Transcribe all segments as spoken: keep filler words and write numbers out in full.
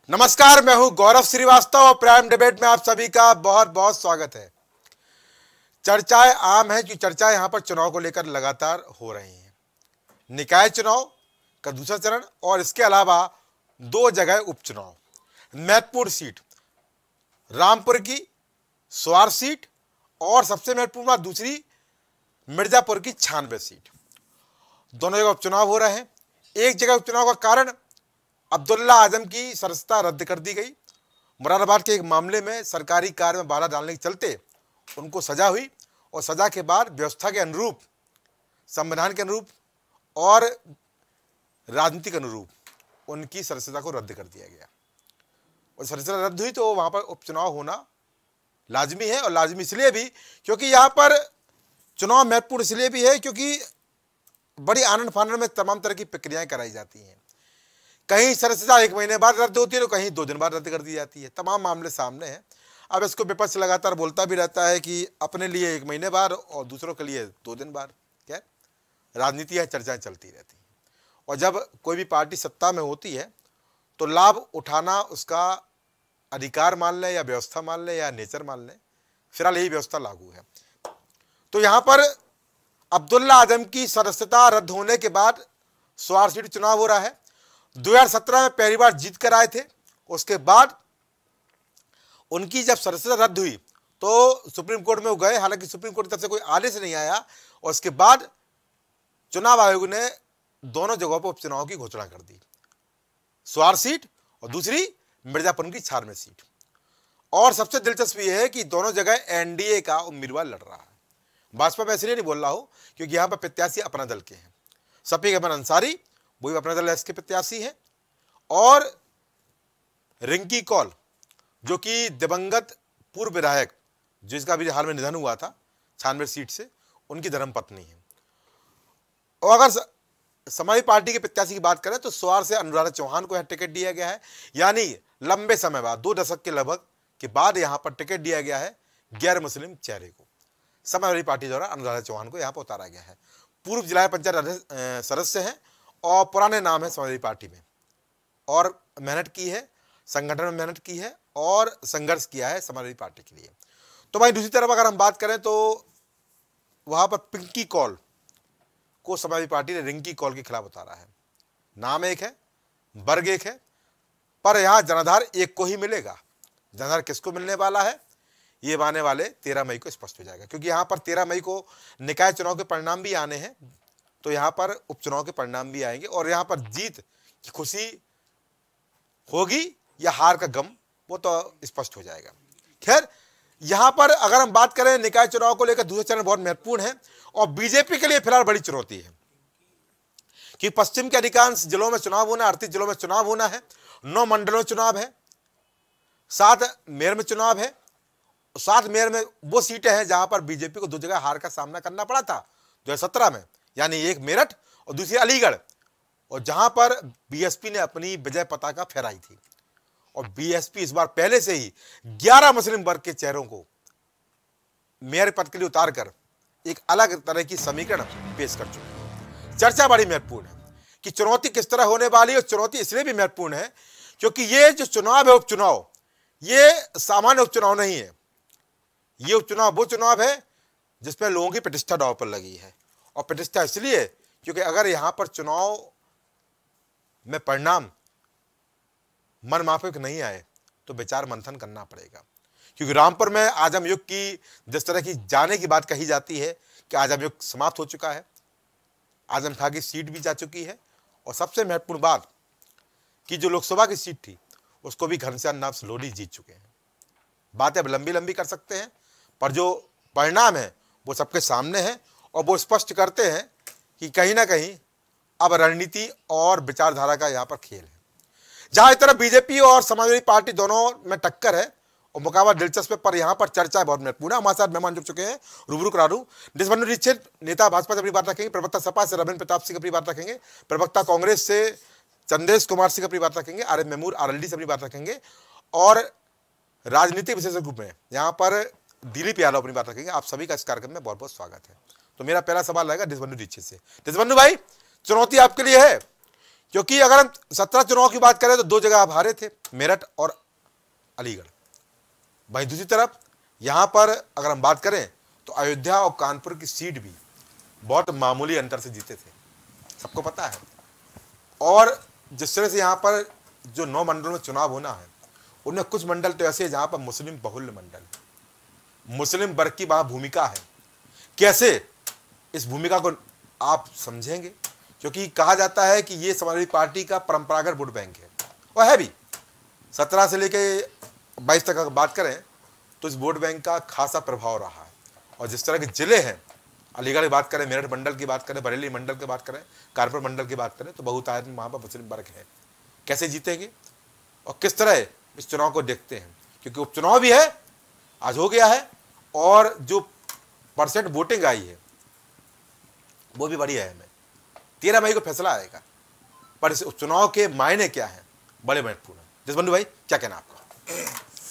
नमस्कार, मैं हूं गौरव श्रीवास्तव और प्राइम डिबेट में आप सभी का बहुत बहुत स्वागत है। चर्चाएं आम है कि चर्चाएं यहां पर चुनाव को लेकर लगातार हो रही हैं। निकाय चुनाव का दूसरा चरण और इसके अलावा दो जगह उपचुनाव, महत्वपूर्ण सीट रामपुर की स्वार सीट और सबसे महत्वपूर्ण बात दूसरी मिर्जापुर की छियानवे सीट, दोनों जगह उपचुनाव हो रहे हैं। एक जगह उपचुनाव का कारण अब्दुल्ला आजम की सदस्यता रद्द कर दी गई। मुरादाबाद के एक मामले में सरकारी कार्य में बाधा डालने के चलते उनको सजा हुई और सजा के बाद व्यवस्था के अनुरूप, संविधान के अनुरूप और राजनीति के अनुरूप उनकी सदस्यता को रद्द कर दिया गया और सदस्यता रद्द हुई तो वहां पर उपचुनाव होना लाजमी है। और लाजमी इसलिए भी क्योंकि यहाँ पर चुनाव महत्वपूर्ण इसलिए भी है क्योंकि बड़ी आनंद फानंद में तमाम तरह की प्रक्रियाएं कराई जाती हैं। कहीं सदस्यता एक महीने बाद रद्द होती है तो कहीं दो दिन बाद रद्द कर दी जाती है। तमाम मामले सामने हैं। अब इसको विपक्ष लगातार बोलता भी रहता है कि अपने लिए एक महीने बाद और दूसरों के लिए दो दिन बाद। क्या राजनीति है, चर्चाएं चलती रहती हैं। और जब कोई भी पार्टी सत्ता में होती है तो लाभ उठाना उसका अधिकार मान लें या व्यवस्था मान लें या नेचर मान लें, फिलहाल यही व्यवस्था लागू है। तो यहाँ पर अब्दुल्ला आजम की सदस्यता रद्द होने के बाद स्वार सीट चुनाव हो रहा है। दो हज़ार सत्रह में पहली बार जीत कर आए थे। उसके बाद उनकी जब सदस्यता रद्द हुई तो सुप्रीम कोर्ट में वो गए, हालांकि सुप्रीम कोर्ट की तरफ से कोई आदेश नहीं आया और उसके बाद चुनाव आयोग ने दोनों जगहों पर उपचुनाव की घोषणा कर दी, स्वार सीट और दूसरी मिर्जापुर की छियानवे सीट। और सबसे दिलचस्प यह है कि दोनों जगह एनडीए का उम्मीदवार लड़ रहा है। भाजपा में इसलिए नहीं बोल रहा हूं क्योंकि यहां पर प्रत्याशी अपना दल के हैं। शफीक अहमद अंसारी वो भी अपना दल इसके प्रत्याशी है और रिंकी कौल जो कि दिवंगत पूर्व विधायक जिसका भी हाल में निधन हुआ था छियानवे सीट से, उनकी धर्मपत्नी है। और अगर समाजवादी पार्टी के प्रत्याशी की बात करें तो स्वार से अनुराधा चौहान को यहां टिकट दिया गया है, यानी लंबे समय बाद दो दशक के लगभग के बाद यहां पर टिकट दिया गया है गैर मुस्लिम चेहरे को। समाजवादी पार्टी द्वारा अनुराधा चौहान को यहां पर उतारा गया है। पूर्व जिला पंचायत सदस्य हैं और पुराने नाम है समाजवादी पार्टी में और मेहनत की है, संगठन में मेहनत की है और संघर्ष किया है समाजवादी पार्टी के लिए। तो भाई दूसरी तरफ अगर हम बात करें तो वहां पर पिंकी कौल को समाजवादी पार्टी ने रिंकी कौल के खिलाफ उतारा है। नाम एक है, वर्ग एक है, पर यहां जनाधार एक को ही मिलेगा। जनाधार किसको मिलने वाला है ये आने वाले तेरह मई को स्पष्ट हो जाएगा, क्योंकि यहां पर तेरह मई को निकाय चुनाव के परिणाम भी आने हैं, तो यहां पर उपचुनाव के परिणाम भी आएंगे और यहां पर जीत की खुशी होगी या हार का गम वो तो स्पष्ट हो जाएगा। खैर, यहां पर अगर हम बात करें निकाय चुनाव को लेकर दूसरा चरण बहुत महत्वपूर्ण है और बीजेपी के लिए फिलहाल बड़ी चुनौती है कि पश्चिम के अधिकांश जिलों में चुनाव होना, अड़तीस जिलों में चुनाव होना है, नौ मंडलों में चुनाव है, सात मेयर में चुनाव है। सात मेयर में वो सीटें हैं जहां पर बीजेपी को दो जगह हार का सामना करना पड़ा था दो हजार सत्रह में, यानी एक मेरठ और दूसरी अलीगढ़, और जहां पर बीएसपी ने अपनी विजय पताका फहराई थी। और बीएसपी इस बार पहले से ही ग्यारह मुस्लिम वर्ग के चेहरों को मेयर पद के लिए उतारकर एक अलग तरह की समीकरण पेश कर चुके हैं। चर्चा बड़ी महत्वपूर्ण है कि चुनौती किस तरह होने वाली है, और चुनौती इसलिए भी महत्वपूर्ण है क्योंकि ये जो चुनाव है उपचुनाव, ये सामान्य उपचुनाव नहीं है। ये उपचुनाव वो चुनाव है जिसमें लोगों की प्रतिष्ठा दांव पर लगी है। और प्रतिष्ठा इसलिए क्योंकि अगर यहां पर चुनाव में परिणाम मन माफिक नहीं आए तो विचार मंथन करना पड़ेगा। क्योंकि रामपुर में आजम युग की जिस तरह की जाने की बात कही जाती है कि आजम युग समाप्त हो चुका है, आजम खां की सीट भी जा चुकी है, और सबसे महत्वपूर्ण बात कि जो लोकसभा की सीट थी उसको भी घनश्याम नाथ लोधी जीत चुके हैं। बातें अब लंबी लंबी कर सकते हैं, पर जो परिणाम है वो सबके सामने है और वो स्पष्ट करते हैं कि कहीं ना कहीं अब रणनीति और विचारधारा का यहाँ पर खेल है। जहां एक तरफ बीजेपी और समाजवादी पार्टी दोनों में टक्कर है और मुकाबला दिलचस्प है, पर यहाँ पर चर्चा बहुत महत्वपूर्ण है। हमारे साथ मेहमान जुड़ चुके हैं, रूबरू करा दूं। देशबंधु दीक्षित नेता भाजपा से अपनी बात रखेंगे, प्रवक्ता सपा से रविंद्र प्रताप सिंह अपनी बात रखेंगे, प्रवक्ता कांग्रेस से चंदेश कुमार सिंह अपनी बात रखेंगे, आर एम मेमूर आरएलडी से अपनी बात रखेंगे, और राजनीतिक विशेषज्ञ ग्रुप में यहाँ पर दिलीप यादव अपनी बात रखेंगे। आप सभी का इस कार्यक्रम में बहुत बहुत स्वागत है। तो मेरा पहला सवाल रहेगा देशबंधु दीक्षित से। देशबंधु भाई, चुनौती आपके लिए है क्योंकि अगर हम सत्रह चुनाव की बात करें तो दो जगह आप हारे थे, मेरठ और अलीगढ़। वहीं दूसरी तरफ यहां पर अगर हम बात करें तो अयोध्या और कानपुर की सीट भी बहुत मामूली अंतर से जीते थे, सबको पता है। और जिस तरह से यहां पर जो नौ मंडलों में चुनाव होना है, उनमें कुछ मंडल तो ऐसे हैं जहां पर मुस्लिम बहुल्य मंडल, मुस्लिम वर्ग की वहां भूमिका है। कैसे इस भूमिका को आप समझेंगे, क्योंकि कहा जाता है कि ये समाजवादी पार्टी का परंपरागत वोट बैंक है, और है भी। सत्रह से लेकर बाईस तक अगर बात करें तो इस वोट बैंक का खासा प्रभाव रहा है। और जिस तरह के जिले हैं, अलीगढ़ की बात करें, मेरठ मंडल की बात करें, बरेली मंडल की बात करें, कानपुर मंडल की बात करें, तो बहुतायत में वहाँ पर मुस्लिम वर्ग है। कैसे जीतेंगे और किस तरह इस चुनाव को देखते हैं, क्योंकि उपचुनाव भी है, आज हो गया है, और जो परसेंट वोटिंग आई है वो भी बढ़िया है। हमें तेरह मई को फैसला आएगा, पर इस उपचुनाव के मायने क्या हैं, बड़े महत्वपूर्ण है। जसबंधु भाई, क्या कहना आपका?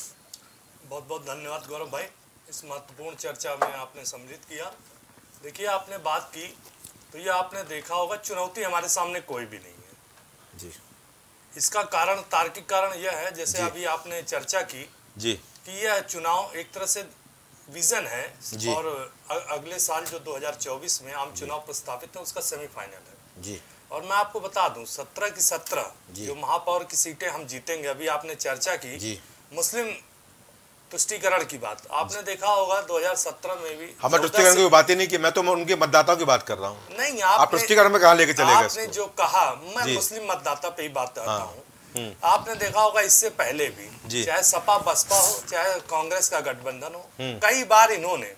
बहुत बहुत धन्यवाद गौरव भाई, इस महत्वपूर्ण चर्चा में आपने सम्मिलित किया। देखिए, आपने बात की तो ये आपने देखा होगा, चुनौती हमारे सामने कोई भी नहीं है जी। इसका कारण, तार्किक कारण यह है, जैसे अभी आपने चर्चा की जी कि यह चुनाव एक तरह से विजन है, और अगले साल जो दो हज़ार चौबीस में आम चुनाव प्रस्तावित है, उसका सेमीफाइनल है जी। और मैं आपको बता दूं, सत्रह की सत्रह जो महापौर की सीटें हम जीतेंगे। अभी आपने चर्चा की जी। मुस्लिम तुष्टीकरण की बात, आपने देखा होगा दो हज़ार सत्रह में भी हमें तुष्टीकरण की बात ही नहीं की, मैं तो उनके मतदाताओं की बात कर रहा हूँ। नहीं, आप तुष्टीकरण में कहाँ लेके चले गए? आपने जो कहा, मैं मुस्लिम मतदाता पे ही बात करता हूँ। आपने देखा होगा इससे पहले भी, चाहे सपा बसपा हो, चाहे कांग्रेस का गठबंधन हो, कई बार इन्होंने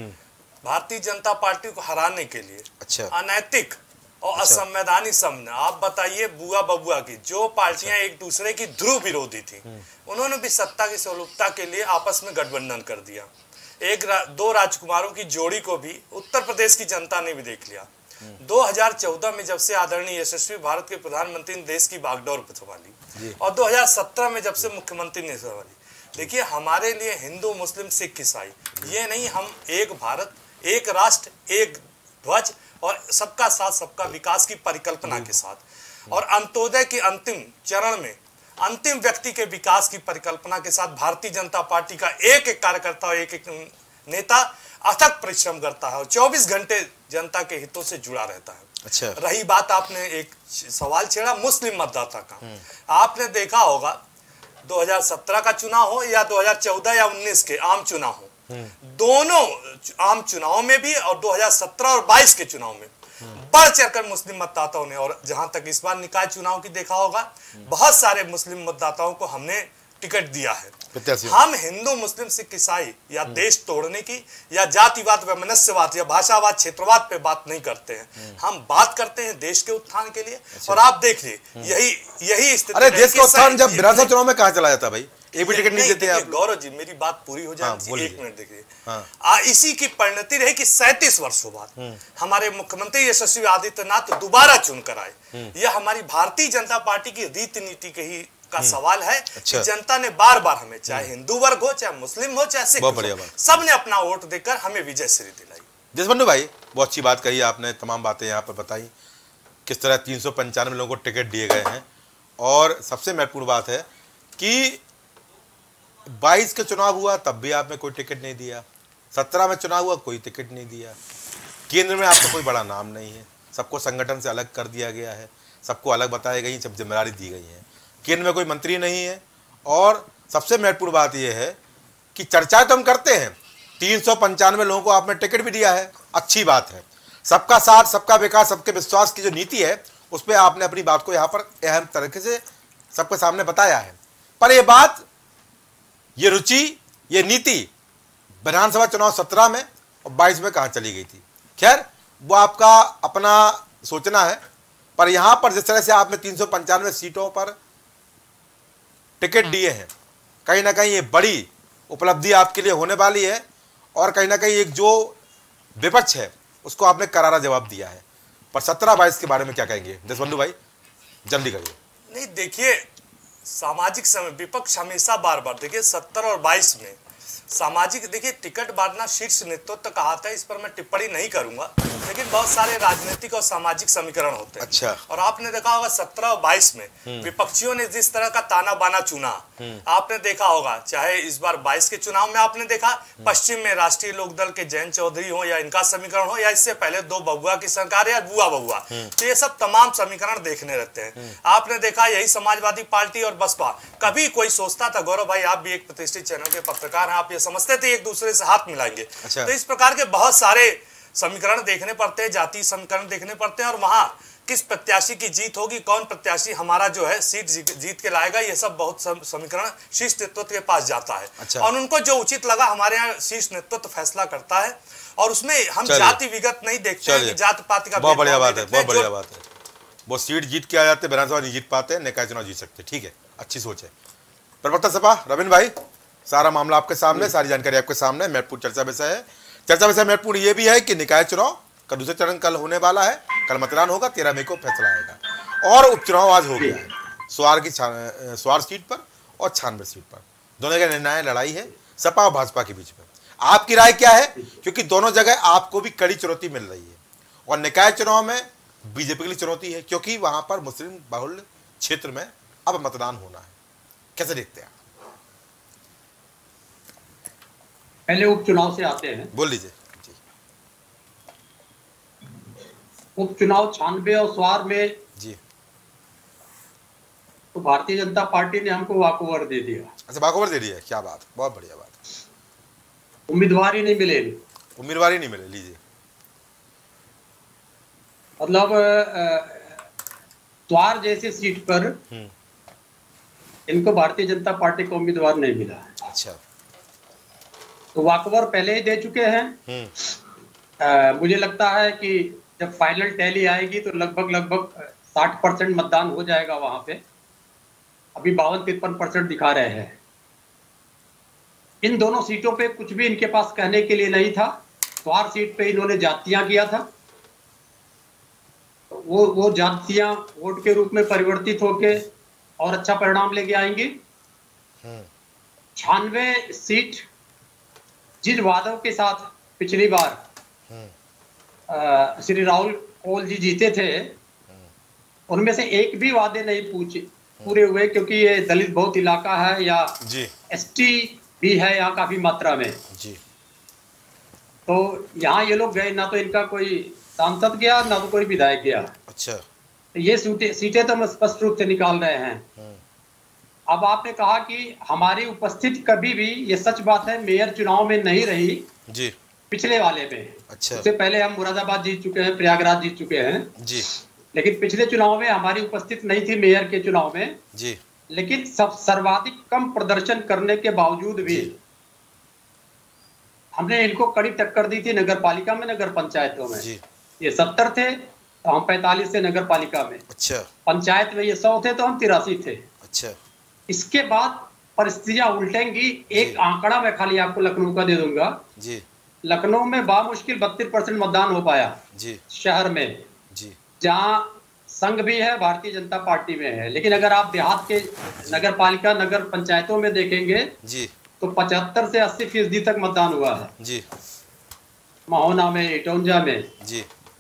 भारतीय जनता पार्टी को हराने के लिए अच्छा अनैतिक और असंवैधानिक समझना, आप बताइए, बुआ बबुआ की जो पार्टियां एक दूसरे की ध्रुव विरोधी थी, उन्होंने भी सत्ता की स्वरूपता के लिए आपस में गठबंधन कर दिया। एक रा, दो राजकुमारों की जोड़ी को भी उत्तर प्रदेश की जनता ने भी देख लिया। दो हज़ार चौदह में जब से आदरणीय यशस्वी भारत के प्रधानमंत्री ने देश की बागडोर संभाली, और दो हज़ार सत्रह में जब से मुख्यमंत्री ने संभाली, देखिए हमारे लिए हिंदू मुस्लिम सिख ईसाई ये नहीं, हम एक भारत, एक राष्ट्र, एक ध्वज और सबका साथ सबका विकास की परिकल्पना के साथ, और अंत्योदय के अंतिम चरण में अंतिम व्यक्ति के विकास की परिकल्पना के साथ भारतीय जनता पार्टी का एक एक कार्यकर्ता और एक एक नेता अथक परिश्रम करता है और चौबीस घंटे जनता के हितों से जुड़ा रहता है। अच्छा। रही बात, आपने एक सवाल छेड़ा मुस्लिम मतदाता का, आपने देखा होगा दो हज़ार सत्रह का चुनाव हो या दो हज़ार चौदह या उन्नीस के आम चुनाव हो, दोनों आम चुनाव में भी और दो हज़ार सत्रह और बाईस के चुनाव में बढ़ चढ़कर मुस्लिम मतदाताओं ने, और जहां तक इस बार निकाय चुनाव की देखा होगा, बहुत सारे मुस्लिम मतदाताओं को हमने टिकट दिया है। हम हिंदू मुस्लिम सिख ईसाई या देश तोड़ने की या जातिवाद व मनुष्यवाद या भाषावाद क्षेत्रवाद पे बात नहीं करते हैं, हम बात करते हैं देश के उत्थान के लिए। और आप देखिए यही यही स्थिति, अरे देश का उत्थान जब विधानसभा चुनाव में कहाँ चला जाता भाई, एक भी टिकट नहीं देते आप। गौरव जी, मेरी बात पूरी हो जाए, हाँ, एक मिनट देखिए। हाँ। इसी की परिणति रही कि सैंतीस वर्षों बाद हमारे मुख्यमंत्री यशस्वी आदित्यनाथ दोबारा चुनकर आए। यह हमारी भारतीय जनता पार्टी की रीति नीति के ही का सवाल है। अच्छा। कि जनता ने बार बार हमें, चाहे हिंदू वर्ग हो, चाहे मुस्लिम हो, चाहे सिख हो, सबने अपना वोट देकर हमें विजय श्री दिलाई। जसबंधु भाई, बहुत अच्छी बात कही आपने, तमाम बातें यहाँ पर बताई, किस तरह तीन सौ पंचानवे लोगों को टिकट दिए गए हैं। और सबसे महत्वपूर्ण बात है कि बाईस का चुनाव हुआ तब भी आपने कोई टिकट नहीं दिया, सत्रह में चुनाव हुआ कोई टिकट नहीं दिया, केंद्र में आपका कोई बड़ा नाम नहीं है, सबको संगठन से अलग कर दिया गया है, सबको अलग बताई गई, सब जिम्मेदारी दी गई है, केंद्र में कोई मंत्री नहीं है। और सबसे महत्वपूर्ण बात यह है कि चर्चाएं तो हम करते हैं, तीन सौ पंचानवे लोगों को आपने टिकट भी दिया है, अच्छी बात है, सबका साथ सबका विकास सबके विश्वास की जो नीति है उस पर आपने अपनी बात को यहाँ पर अहम तरीके से सबके सामने बताया है। पर यह बात, ये रुचि, ये नीति विधानसभा चुनाव सत्रह में और बाईस में कहाँ चली गई थी? खैर वो आपका अपना सोचना है, पर यहाँ पर जिस तरह से आपने तीन सौ पंचानवे सीटों पर टिकट दिए हैं, कहीं ना कहीं ये बड़ी उपलब्धि आपके लिए होने वाली है, और कहीं ना कहीं एक जो विपक्ष है उसको आपने करारा जवाब दिया है। पर सत्रह बाईस के बारे में क्या कहेंगे जसबंधु भाई, जल्दी करिए। नहीं, देखिए सामाजिक समय विपक्ष हमेशा बार बार, देखिए सत्तर और बाईस में सामाजिक, देखिए टिकट बांटना शीर्ष नेतृत्व का हाथ है, इस पर मैं टिप्पणी नहीं करूंगा, लेकिन बहुत सारे राजनीतिक और सामाजिक समीकरण होते हैं। अच्छा। और आपने देखा होगा सत्रह और बाईस में विपक्षियों ने जिस तरह का ताना बाना चुना, आपने देखा होगा, चाहे इस बार बाईस के चुनाव में आपने देखा पश्चिम में राष्ट्रीय लोकदल के जयंत चौधरी हो या इनका समीकरण हो, या इससे पहले दो बबुआ की सरकार या बुआ बबुआ, तो ये सब तमाम समीकरण देखने रहते हैं। आपने देखा यही समाजवादी पार्टी और बसपा, कभी कोई सोचता था, गौरव भाई आप भी एक प्रतिष्ठित चैनल के पत्रकार हैं, आप ये समझते थे एक दूसरे से हाथ मिलाएंगे। अच्छा। तो इस प्रकार के बहुत सारे समीकरण देखने पड़ते हैं, जातीय समीकरण देखने पड़ते हैं, और वहां किस प्रत्याशी की जीत होगी, कौन प्रत्याशी हमारा जो है सीट जीत के लाएगा, ये सब बहुत समीकरण शीर्ष नेतृत्व के पास जाता है। अच्छा। और उनको जो उचित लगा, हमारे यहाँ शीर्ष नेतृत्व फैसला करता है, और उसमें हम जाति विगत नहीं देखते हैं कि जात पाति का। बहुत बढ़िया बात है, बहुत बढ़िया बात है। वो सीट जीत के आ जाते, विधानसभा नहीं जीत पाते, निकाय चुनाव जीत सकते। ठीक है, अच्छी सोच है। प्रवक्ता सपा रविंद्र भाई, सारा मामला आपके सामने, सारी जानकारी आपके सामने, महत्वपूर्ण चर्चा विषय है। चर्चा विषय महत्वपूर्ण ये भी है कि निकाय चुनाव का दूसरा चरण कल होने वाला है, कल मतदान होगा, तेरह मई को फैसला आएगा, और उपचुनाव आज हो गया है स्वार की स्वार सीट पर और छानबे सीट पर। दोनों का निर्णायक लड़ाई है सपा और भाजपा के बीच में। आपकी राय क्या है, क्योंकि दोनों जगह आपको भी कड़ी चुनौती मिल रही है, और निकाय चुनाव में बीजेपी के लिए चुनौती है, क्योंकि वहां पर मुस्लिम बहुल क्षेत्र में अब मतदान होना है। कैसे देखते हैं? पहले उपचुनाव से आते हैं। बोल लीजिए। उपचुनाव छानबे और स्वार में जी, तो भारतीय जनता पार्टी ने हमको वॉकओवर दे दिया। अच्छा, वॉकओवर दे दिया, क्या बात, बहुत बढ़िया बात। उम्मीदवार ही नहीं मिले, उम्मीदवार ही नहीं मिले। लीजिए, मतलब स्वार जैसे सीट पर इनको भारतीय जनता पार्टी को उम्मीदवार नहीं मिला। अच्छा, तो वॉकओवर पहले ही दे चुके हैं। आ, मुझे लगता है कि जब फाइनल टैली आएगी तो लगभग लगभग साठ परसेंट मतदान हो जाएगा वहां पे। अभी बावन तिरपन परसेंट दिखा रहे हैं। इन दोनों सीटों पे कुछ भी इनके पास कहने के लिए नहीं था। स्वार सीट पे इन्होंने जातियां किया था, वो वो जातियां वोट के रूप में परिवर्तित होके और अच्छा परिणाम लेके आएंगी। छानवे सीट जिन वादों के साथ पिछली बार श्री राहुल कोल जी जीते थे, उनमें से एक भी वादे नहीं पूछे पूरे हुए, क्योंकि ये दलित बहुत इलाका है या एसटी भी है यहाँ काफी मात्रा में जी। तो यहाँ ये लोग गए, ना तो इनका कोई सांसद गया ना तो कोई विधायक गया। अच्छा, तो ये सीटें सीटें तो हम स्पष्ट रूप से निकाल रहे हैं। अब आपने कहा कि हमारी उपस्थिति कभी भी, ये सच बात है, मेयर चुनाव में नहीं रही जी, पिछले वाले में। अच्छा, उससे पहले हम मुरादाबाद जीत चुके हैं, प्रयागराज जीत चुके हैं जी, लेकिन पिछले चुनाव में हमारी उपस्थिति नहीं थी मेयर के चुनाव में जी। लेकिन सब सर्वाधिक कम प्रदर्शन करने के बावजूद भी हमने इनको कड़ी टक्कर दी थी नगर पालिका में, नगर पंचायतों में। जी। ये सत्तर थे तो हम पैंतालीस थे नगर पालिका में। अच्छा, पंचायत में ये सौ थे तो हम तिरासी थे। अच्छा, इसके बाद परिस्थितियां उल्टेंगी। एक आंकड़ा मैं खाली आपको लखनऊ का दे दूंगा जी। लखनऊ में बामुश्किल बत्तीस परसेंट मतदान हो पाया जी, शहर में जी, जहां संघ भी है, भारतीय जनता पार्टी में है। लेकिन अगर आप देहात के नगर पालिका नगर पंचायतों में देखेंगे जी, तो पचहत्तर से अस्सी फीसदी तक मतदान हुआ है जी, महोना में, इटौंजा में जी।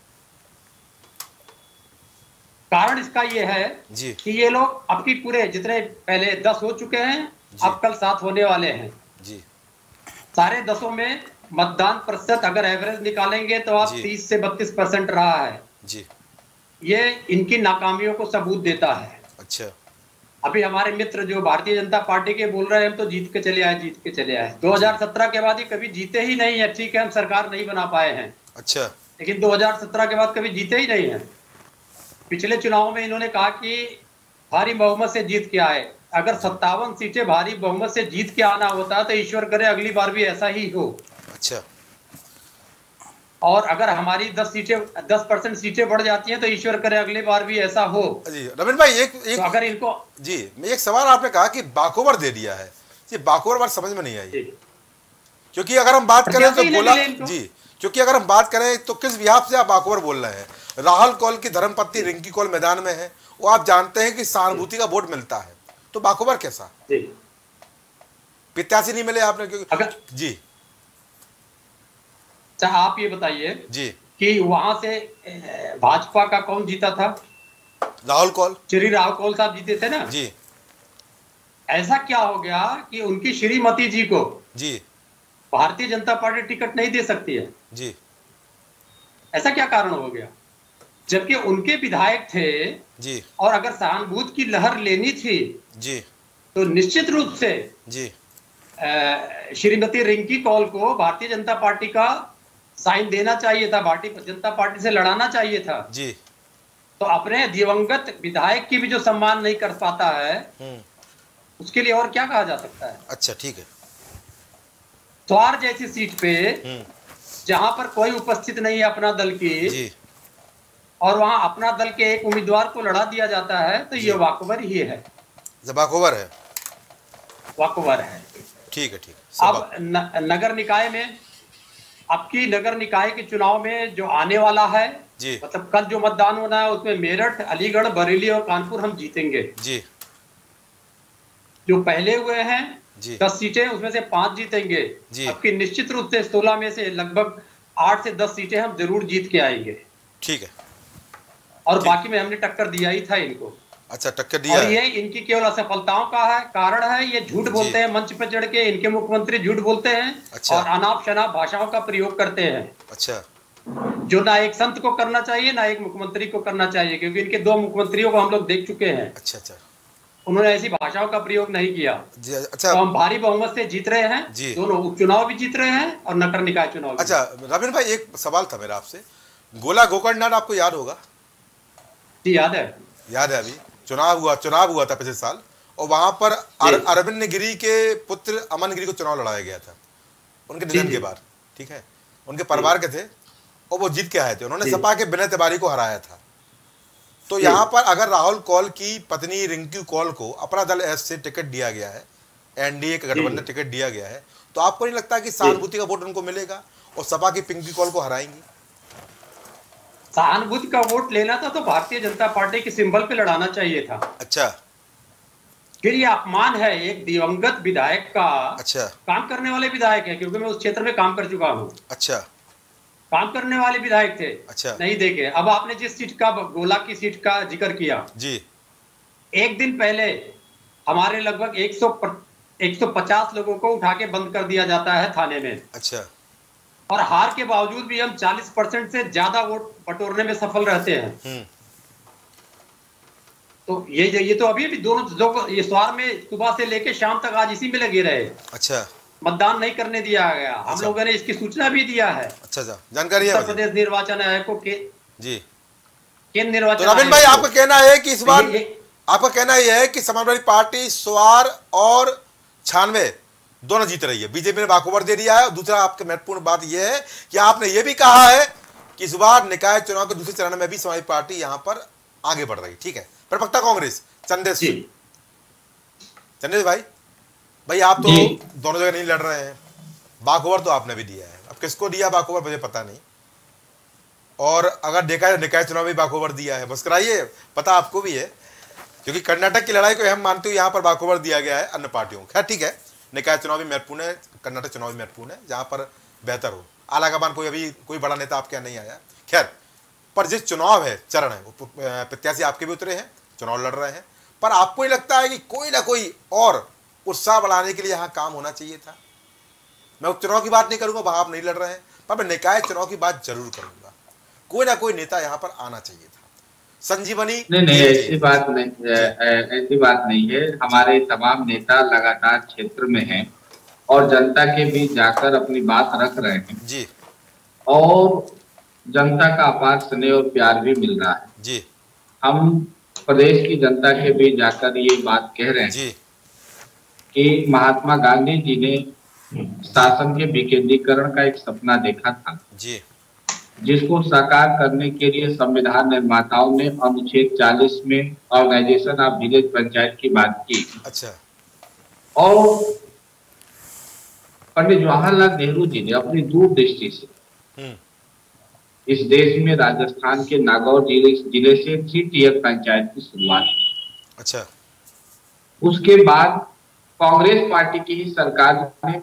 कारण इसका ये है जी कि ये लोग अब की पूरे जितने पहले दस हो चुके हैं, अब कल सात होने वाले हैं जी। सारे दसों में मतदान प्रतिशत अगर एवरेज निकालेंगे तो आप तीस से बत्तीस परसेंट रहा है जी। ये इनकी नाकामियों को सबूत देता है। अच्छा, अभी हमारे मित्र जो भारतीय जनता पार्टी के बोल रहे हैं हम तो जीत के चले आए, जीत के चले आए। दो हज़ार सत्रह के बाद ही कभी जीते ही नहीं है। ठीक है, हम सरकार नहीं बना पाए हैं, अच्छा, लेकिन दो हज़ार सत्रह के बाद कभी जीते ही नहीं है। पिछले चुनाव में इन्होंने कहा कि भारी बहुमत से जीत के आए। अगर सत्तावन सीटें भारी बहुमत से जीत के आना होता तो ईश्वर करे अगली बार भी ऐसा ही हो। अच्छा। और अगर हमारी दस सीटें दस परसेंट सीटें बढ़ जाती हैं तो ईश्वर करे अगली बार भी ऐसा हो। जी रविंद्र भाई, एक एक तो अगर इनको जी मैं एक सवाल, आपने कहा कि बाकोवर दे दिया है, ये बाकोवर बात समझ में नहीं आई, क्योंकि अगर हम बात करें तो बोला जी, क्योंकि अगर हम बात करें तो किस विहाप से आप बाकोवर बोल रहे हैं? राहुल कौल की धर्मपत्नी रिंकी कौल मैदान में है, वो आप जानते हैं कि सहानुभूति का वोट मिलता है, तो बाकोवर कैसा? प्रत्याशी नहीं मिले आपने क्योंकि अगर जी अच्छा आप ये बताइए जी कि वहां से भाजपा का कौन जीता था? राहुल कौल श्री राहुल कौल साहब जीते थे ना जी। ऐसा क्या हो गया कि उनकी श्रीमती जी को जी भारतीय जनता पार्टी टिकट नहीं दे सकती है? जी ऐसा क्या कारण हो गया? जबकि उनके विधायक थे जी और अगर सहानुभूति की लहर लेनी थी जी तो निश्चित रूप से जी श्रीमती रिंकी कौल को भारतीय जनता पार्टी का साइन देना चाहिए था, भारतीय जनता पार्टी से लड़ाना चाहिए था जी। तो अपने दिवंगत विधायक की भी जो सम्मान नहीं कर पाता है उसके लिए और क्या कहा जा सकता है? अच्छा ठीक है। द्वार जैसी सीट पे जहां पर कोई उपस्थित नहीं है अपना दल की जी और वहां अपना दल के एक उम्मीदवार को लड़ा दिया जाता है तो ये वाकवर ही है, वाकवर है, वाकवर है। ठीक है ठीक है। अब न, नगर निकाय में अब की नगर निकाय के चुनाव में जो आने वाला है जी मतलब कल जो मतदान होना है उसमें मेरठ, अलीगढ़, बरेली और कानपुर हम जीतेंगे जी। जो पहले हुए हैं जी दस सीटें उसमें से पांच जीतेंगे जी। अब की निश्चित रूप से सोलह में से लगभग आठ से दस सीटें हम जरूर जीत के आएंगे। ठीक है। और बाकी में हमने टक्कर दिया ही था इनको। अच्छा टक्कर दिया और है। ये इनकी केवल असफलताओं का है कारण है, ये झूठ बोलते हैं मंच पर चढ़ के, इनके मुख्यमंत्री झूठ बोलते हैं। अच्छा। और अनाप शनाप भाषाओं का प्रयोग करते हैं। अच्छा। जो ना एक संत को करना चाहिए ना एक मुख्यमंत्री को करना चाहिए, क्योंकि इनके दो मुख्यमंत्रियों को हम लोग देख चुके हैं। अच्छा अच्छा। उन्होंने ऐसी भाषाओं का प्रयोग नहीं किया। अच्छा। तो हम भारी बहुमत से जीत रहे हैं, दोनों उपचुनाव भी जीत रहे हैं और नगर निकाय चुनाव भी। अच्छा रविंद्र भाई एक सवाल था मेरा आपसे, गोला गोकर्णनाथ आपको याद होगा? जी याद है। याद है, अभी चुनाव हुआ चुनाव हुआ था पिछले साल और वहां पर अर, अरविंद गिरी के पुत्र अमन गिरी को चुनाव लड़ाया गया था उनके निधन के बाद। ठीक है, उनके परिवार के थे और वो जीत के आए थे। उन्होंने सपा के विनय तिवारी को हराया था। तो यहाँ पर अगर राहुल कौल की पत्नी रिंकी कौल को अपना दल एस से टिकट दिया गया है, एनडीए का गठबंधन टिकट दिया गया है, तो आपको नहीं लगता कि सहानुभूति का वोट उनको मिलेगा और सपा की पिंकी कौल को हराएंगी? सहानुभूति का वोट लेना था तो भारतीय जनता पार्टी के सिंबल पे लड़ाना चाहिए था। अच्छा। फिर ये अपमान है एक दिवंगत विधायक का। अच्छा। काम करने वाले विधायक है, क्योंकि मैं उस क्षेत्र में काम कर चुका हूँ। अच्छा। काम करने वाले विधायक थे। अच्छा। नहीं देखे। अब आपने जिस सीट का गोला की सीट का जिक्र किया जी, एक दिन पहले हमारे लगभग एक सौ पचास लोगों को उठा के बंद कर दिया जाता है थाने में। अच्छा। और हार के बावजूद भी हम चालीस परसेंट से ज्यादा वोट बटोरने में सफल रहते हैं। तो ये ये तो अभी भी दोनों लोग ये स्वार में सुबह से लेके शाम तक आज इसी में लगे रहे। अच्छा। मतदान नहीं करने दिया गया। हम अच्छा। लोगों ने इसकी सूचना भी दिया है। अच्छा अच्छा, जानकारी है उत्तर प्रदेश निर्वाचन आयोग को के जी केंद्र निर्वाचन। तो रविंद्र भाई आपका कहना है कि इस बार आपका कहना यह है कि समाजवादी पार्टी स्वार और छानवे दोनों जीत रही है, बीजेपी ने बाखबर दे दिया है। दूसरा आपकी महत्वपूर्ण बात यह है कि आपने यह भी कहा है कि इस बार निकाय चुनाव के दूसरे चरण में भी समाजवादी पार्टी यहां पर आगे बढ़ रही। ठीक है, प्रवक्ता कांग्रेस चंदेश चंदेश भाई भाई आप तो दोनों जगह नहीं लड़ रहे हैं, बाखबर तो आपने भी दिया है, अब किसको दिया बाखबर मुझे पता नहीं। और अगर देखा जाए निकाय चुनाव में बाखबर दिया है, बस कराइए, पता आपको भी है, क्योंकि कर्नाटक की लड़ाई को अहम मानते हुए यहाँ पर बाखबर दिया गया है अन्य पार्टियों को। खैर ठीक है, निकाय चुनाव भी महत्वपूर्ण है, कर्नाटक चुनाव भी महत्वपूर्ण है, जहां पर बेहतर हो। आलाकमान कोई अभी कोई बड़ा नेता आपके यहाँ नहीं आया। खैर, पर जिस चुनाव है चरण है, प्रत्याशी आपके भी उतरे हैं, चुनाव लड़ रहे हैं, पर आपको ही लगता है कि कोई ना कोई और उत्साह बढ़ाने के लिए यहाँ काम होना चाहिए था? मैं उपचुनाव की बात नहीं करूंगा, वहां आप नहीं लड़ रहे हैं, पर मैं निकाय चुनाव की बात जरूर करूंगा। कोई ना कोई नेता यहाँ पर आना चाहिए था। संजीवनी नहीं नहीं ऐसी बात नहीं, ऐसी बात नहीं है। हमारे तमाम नेता लगातार क्षेत्र में हैं और जनता के बीच जाकर अपनी बात रख रहे हैं जी, और जनता का अपार स्नेह और प्यार भी मिल रहा है जी। हम प्रदेश की जनता के बीच जाकर ये बात कह रहे हैं जी कि महात्मा गांधी जी ने शासन के विकेंद्रीकरण का एक सपना देखा था जी, जिसको साकार करने के लिए संविधान निर्माताओं ने अनुच्छेद चालीस में ऑर्गेनाइजेशन ऑफ विलेज पंचायत की बात की। अच्छा। और पंडित जवाहरलाल नेहरू जी ने अपनी दूरदृष्टि से इस देश में राजस्थान के नागौर जिले जिले से थ्री टीयर पंचायत की शुरुआत। अच्छा। उसके बाद कांग्रेस पार्टी की ही सरकार ने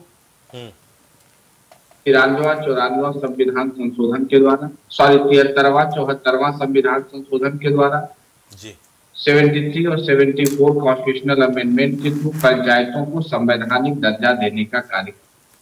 तिरानवा चौरानवा संविधान संशोधन के द्वारा, सॉरी तिहत्तरवा चौहत्तरवा संविधान संशोधन के द्वारा जी तिहत्तर और चौहत्तर कॉन्स्टिट्यूशनल अमेंडमेंट के थ्रू पंचायतों को संवैधानिक दर्जा देने का कार्य।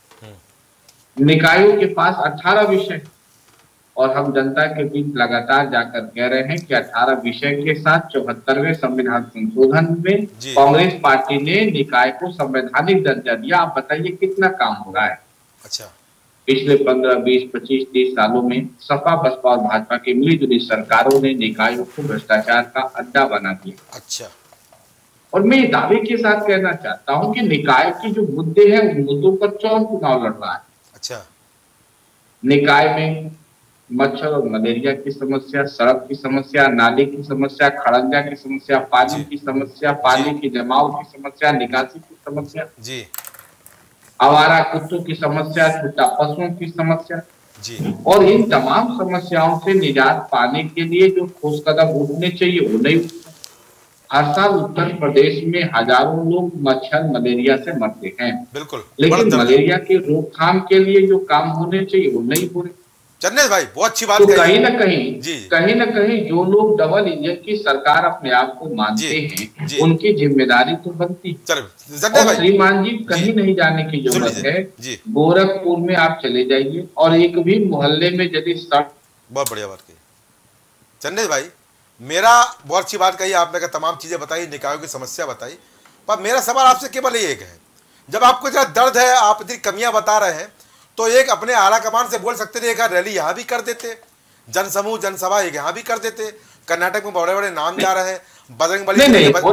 निकायों के पास अठारह विषय और हम जनता के बीच लगातार जाकर कह रहे हैं कि अठारह विषय के साथ चौहत्तरवें संविधान संशोधन में कांग्रेस पार्टी ने निकाय को संवैधानिक दर्जा दिया। आप बताइए कितना काम हो रहा है। अच्छा, पिछले पंद्रह बीस पच्चीस तीस सालों में सपा बसपा और भाजपा की मिलीजुली सरकारों ने निकायों को भ्रष्टाचार का अड्डा बना दिया। अच्छा, और मैं दावे के साथ कहना चाहता हूं कि निकाय के जो मुद्दे हैं उन मुद्दों पर चौन चुनाव लड़ रहा है। अच्छा, निकाय में मच्छर और मलेरिया की समस्या, सड़क की समस्या, नाली की समस्या, खड़ंजा की समस्या, पानी की समस्या, पानी के जमाव की समस्या, निकासी की समस्या जी, आवारा कुत्तों की समस्या, छुट्टा पशुओं की समस्या जी, और इन तमाम समस्याओं से निजात पाने के लिए जो ठोस कदम उठने चाहिए वो नहीं उठते। हर साल उत्तर प्रदेश में हजारों लोग मच्छर मलेरिया से मरते हैं, बिल्कुल, लेकिन मलेरिया के रोकथाम के लिए जो काम होने चाहिए वो नहीं हो रहे। चन्नेश भाई बहुत अच्छी बात तो कही। कहीं ना कहीं जी, कहीं ना कहीं जो लोग डबल इंजन की सरकार अपने आप को मानते जी, हैं जी, उनकी जिम्मेदारी तो बनती है। और श्रीमान जी कहीं नहीं जाने की जरूरत है। गोरखपुर में आप चले जाइए और एक भी मोहल्ले में यदि सड़क, बहुत बढ़िया बात कही चन्नेश भाई, मेरा बहुत अच्छी बात कही आपने, कहा तमाम चीजें बताई, निकायों की समस्या बताई, पर मेरा सवाल आपसे केवल एक है, जब आपको जरा दर्द है, आप इतनी कमियां बता रहे हैं, तो एक अपने आला कमान से बोल सकते थे, एक रैली यहाँ भी कर देते, जनसमूह जनसभा एक यहाँ भी कर देते। कर्नाटक में बड़े बड़े नाम जा रहे हैं, बजरंग बली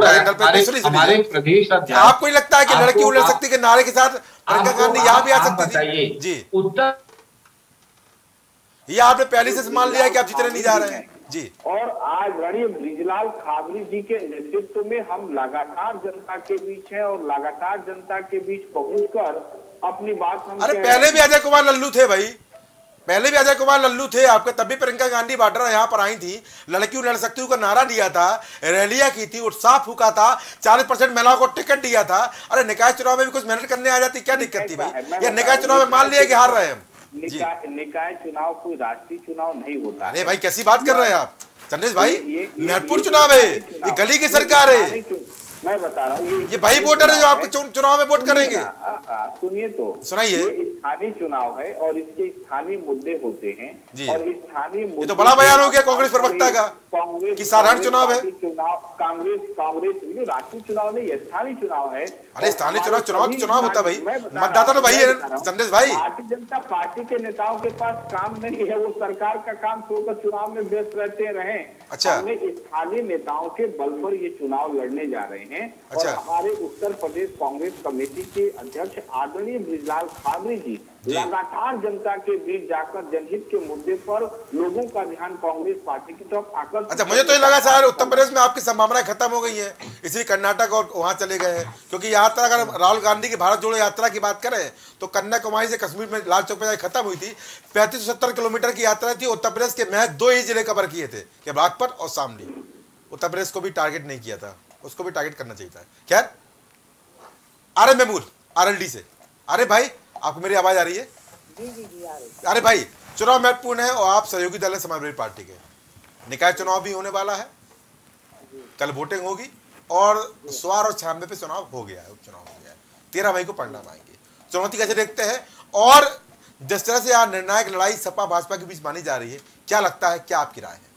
हमारे प्रदेश। आपको नहीं लगता है कि लड़की उलट सकती, के नारे के साथ प्रियंका गांधी यहाँ भी आ सकती थी? जी, उत्तर ये आपने पहले से मान लिया है कि आप जितने नहीं जा रहे हैं। जी, और आज रणधीर बृजलाल खाबरी जी के नेतृत्व में हम लगातार जनता के बीच हैं और लगातार जनता के बीच पहुंचकर अपनी बात हम। अरे पहले भी अजय कुमार लल्लू थे भाई, पहले भी अजय कुमार लल्लू थे आपके, तब भी प्रियंका गांधी वाड्रा यहाँ पर आई थी, लड़की लड़ सकती का नारा दिया था, रैलियां की थी, उत्साह फूका था, चालीस परसेंट महिलाओं को टिकट दिया था। अरे निकाय चुनाव में भी कुछ मेहनत करने आ जाती, क्या दिक्कत थी भाई? या निकाय चुनाव में मान लिया कि हार रहे हैं हम? निकाय निकाय चुनाव कोई राष्ट्रीय चुनाव नहीं होता। अरे भाई कैसी बात कर रहे हैं आप चन्नेश भाई, महत्वपूर्ण चुनाव है, ये गली की सरकार है, मैं बता रहा हूँ ये भाई वोटर है जो आपके चुनाव में वोट करेंगे। सुनिए तो सुनाइए। ये स्थानीय चुनाव है और इसके स्थानीय मुद्दे होते हैं और स्थानीय मुद्दे तो बड़ा बयान हो गया कांग्रेस प्रवक्ता का कांग्रेस कि साधारण चुनाव है। चुनाव कांग्रेस कांग्रेस राष्ट्रीय चुनाव नहीं, स्थानीय चुनाव है। अरे स्थानीय चुनाव चुनाव चुनाव होता भाई, मतदाता तो भाई है चंदेश भाई। भारतीय जनता पार्टी के नेताओं के पास काम नहीं है, वो सरकार का काम छोड़कर चुनाव में व्यस्त रहते रहे। अच्छा, हमने स्थानीय नेताओं के बल पर ये चुनाव लड़ने जा रहे हैं। अच्छा। और हमारे उत्तर प्रदेश कांग्रेस कमेटी के अध्यक्ष आदरणीय बृजलाल खाबरी जी लगातार जनता के बीच जाकर जनहित के मुद्दे पर लोगों का ध्यान कांग्रेस पार्टी की तरफ आकर्षित। अच्छा, मुझे तो ये लगा शायद उत्तर प्रदेश में आपकी संभावनाएं खत्म हो गई है, इसलिए कर्नाटक और वहां चले गए हैं, क्योंकि यहाँ तक अगर राहुल गांधी की भारत जोड़ो यात्रा की बात करें तो कन्याकुमारी से कश्मीर में लाल चौक पर खत्म हुई थी, पैंतीस सौ सत्तर किलोमीटर की यात्रा थी। उत्तर प्रदेश के महज दो ही जिले कवर किए थे, कि बागपत और शामली। उत्तर प्रदेश को भी टारगेट नहीं किया था, उसको भी टारगेट करना चाहिए था। खैर, R M Mahmood R L D से। अरे भाई आपको मेरी आवाज आ रही है? जी जी जी आ रही। अरे भाई चुनाव महत्वपूर्ण है और आप सहयोगी दल है समाजवादी पार्टी के, निकाय चुनाव भी होने वाला है, कल वोटिंग होगी और स्वार और छियानवे पे चुनाव हो गया है, उपचुनाव हो गया है, तेरह मई को परिणाम आएंगे। चुनौती कैसे देखते हैं और जिस तरह से यहाँ निर्णायक लड़ाई सपा भाजपा के बीच मानी जा रही है, क्या लगता है, क्या आपकी राय है?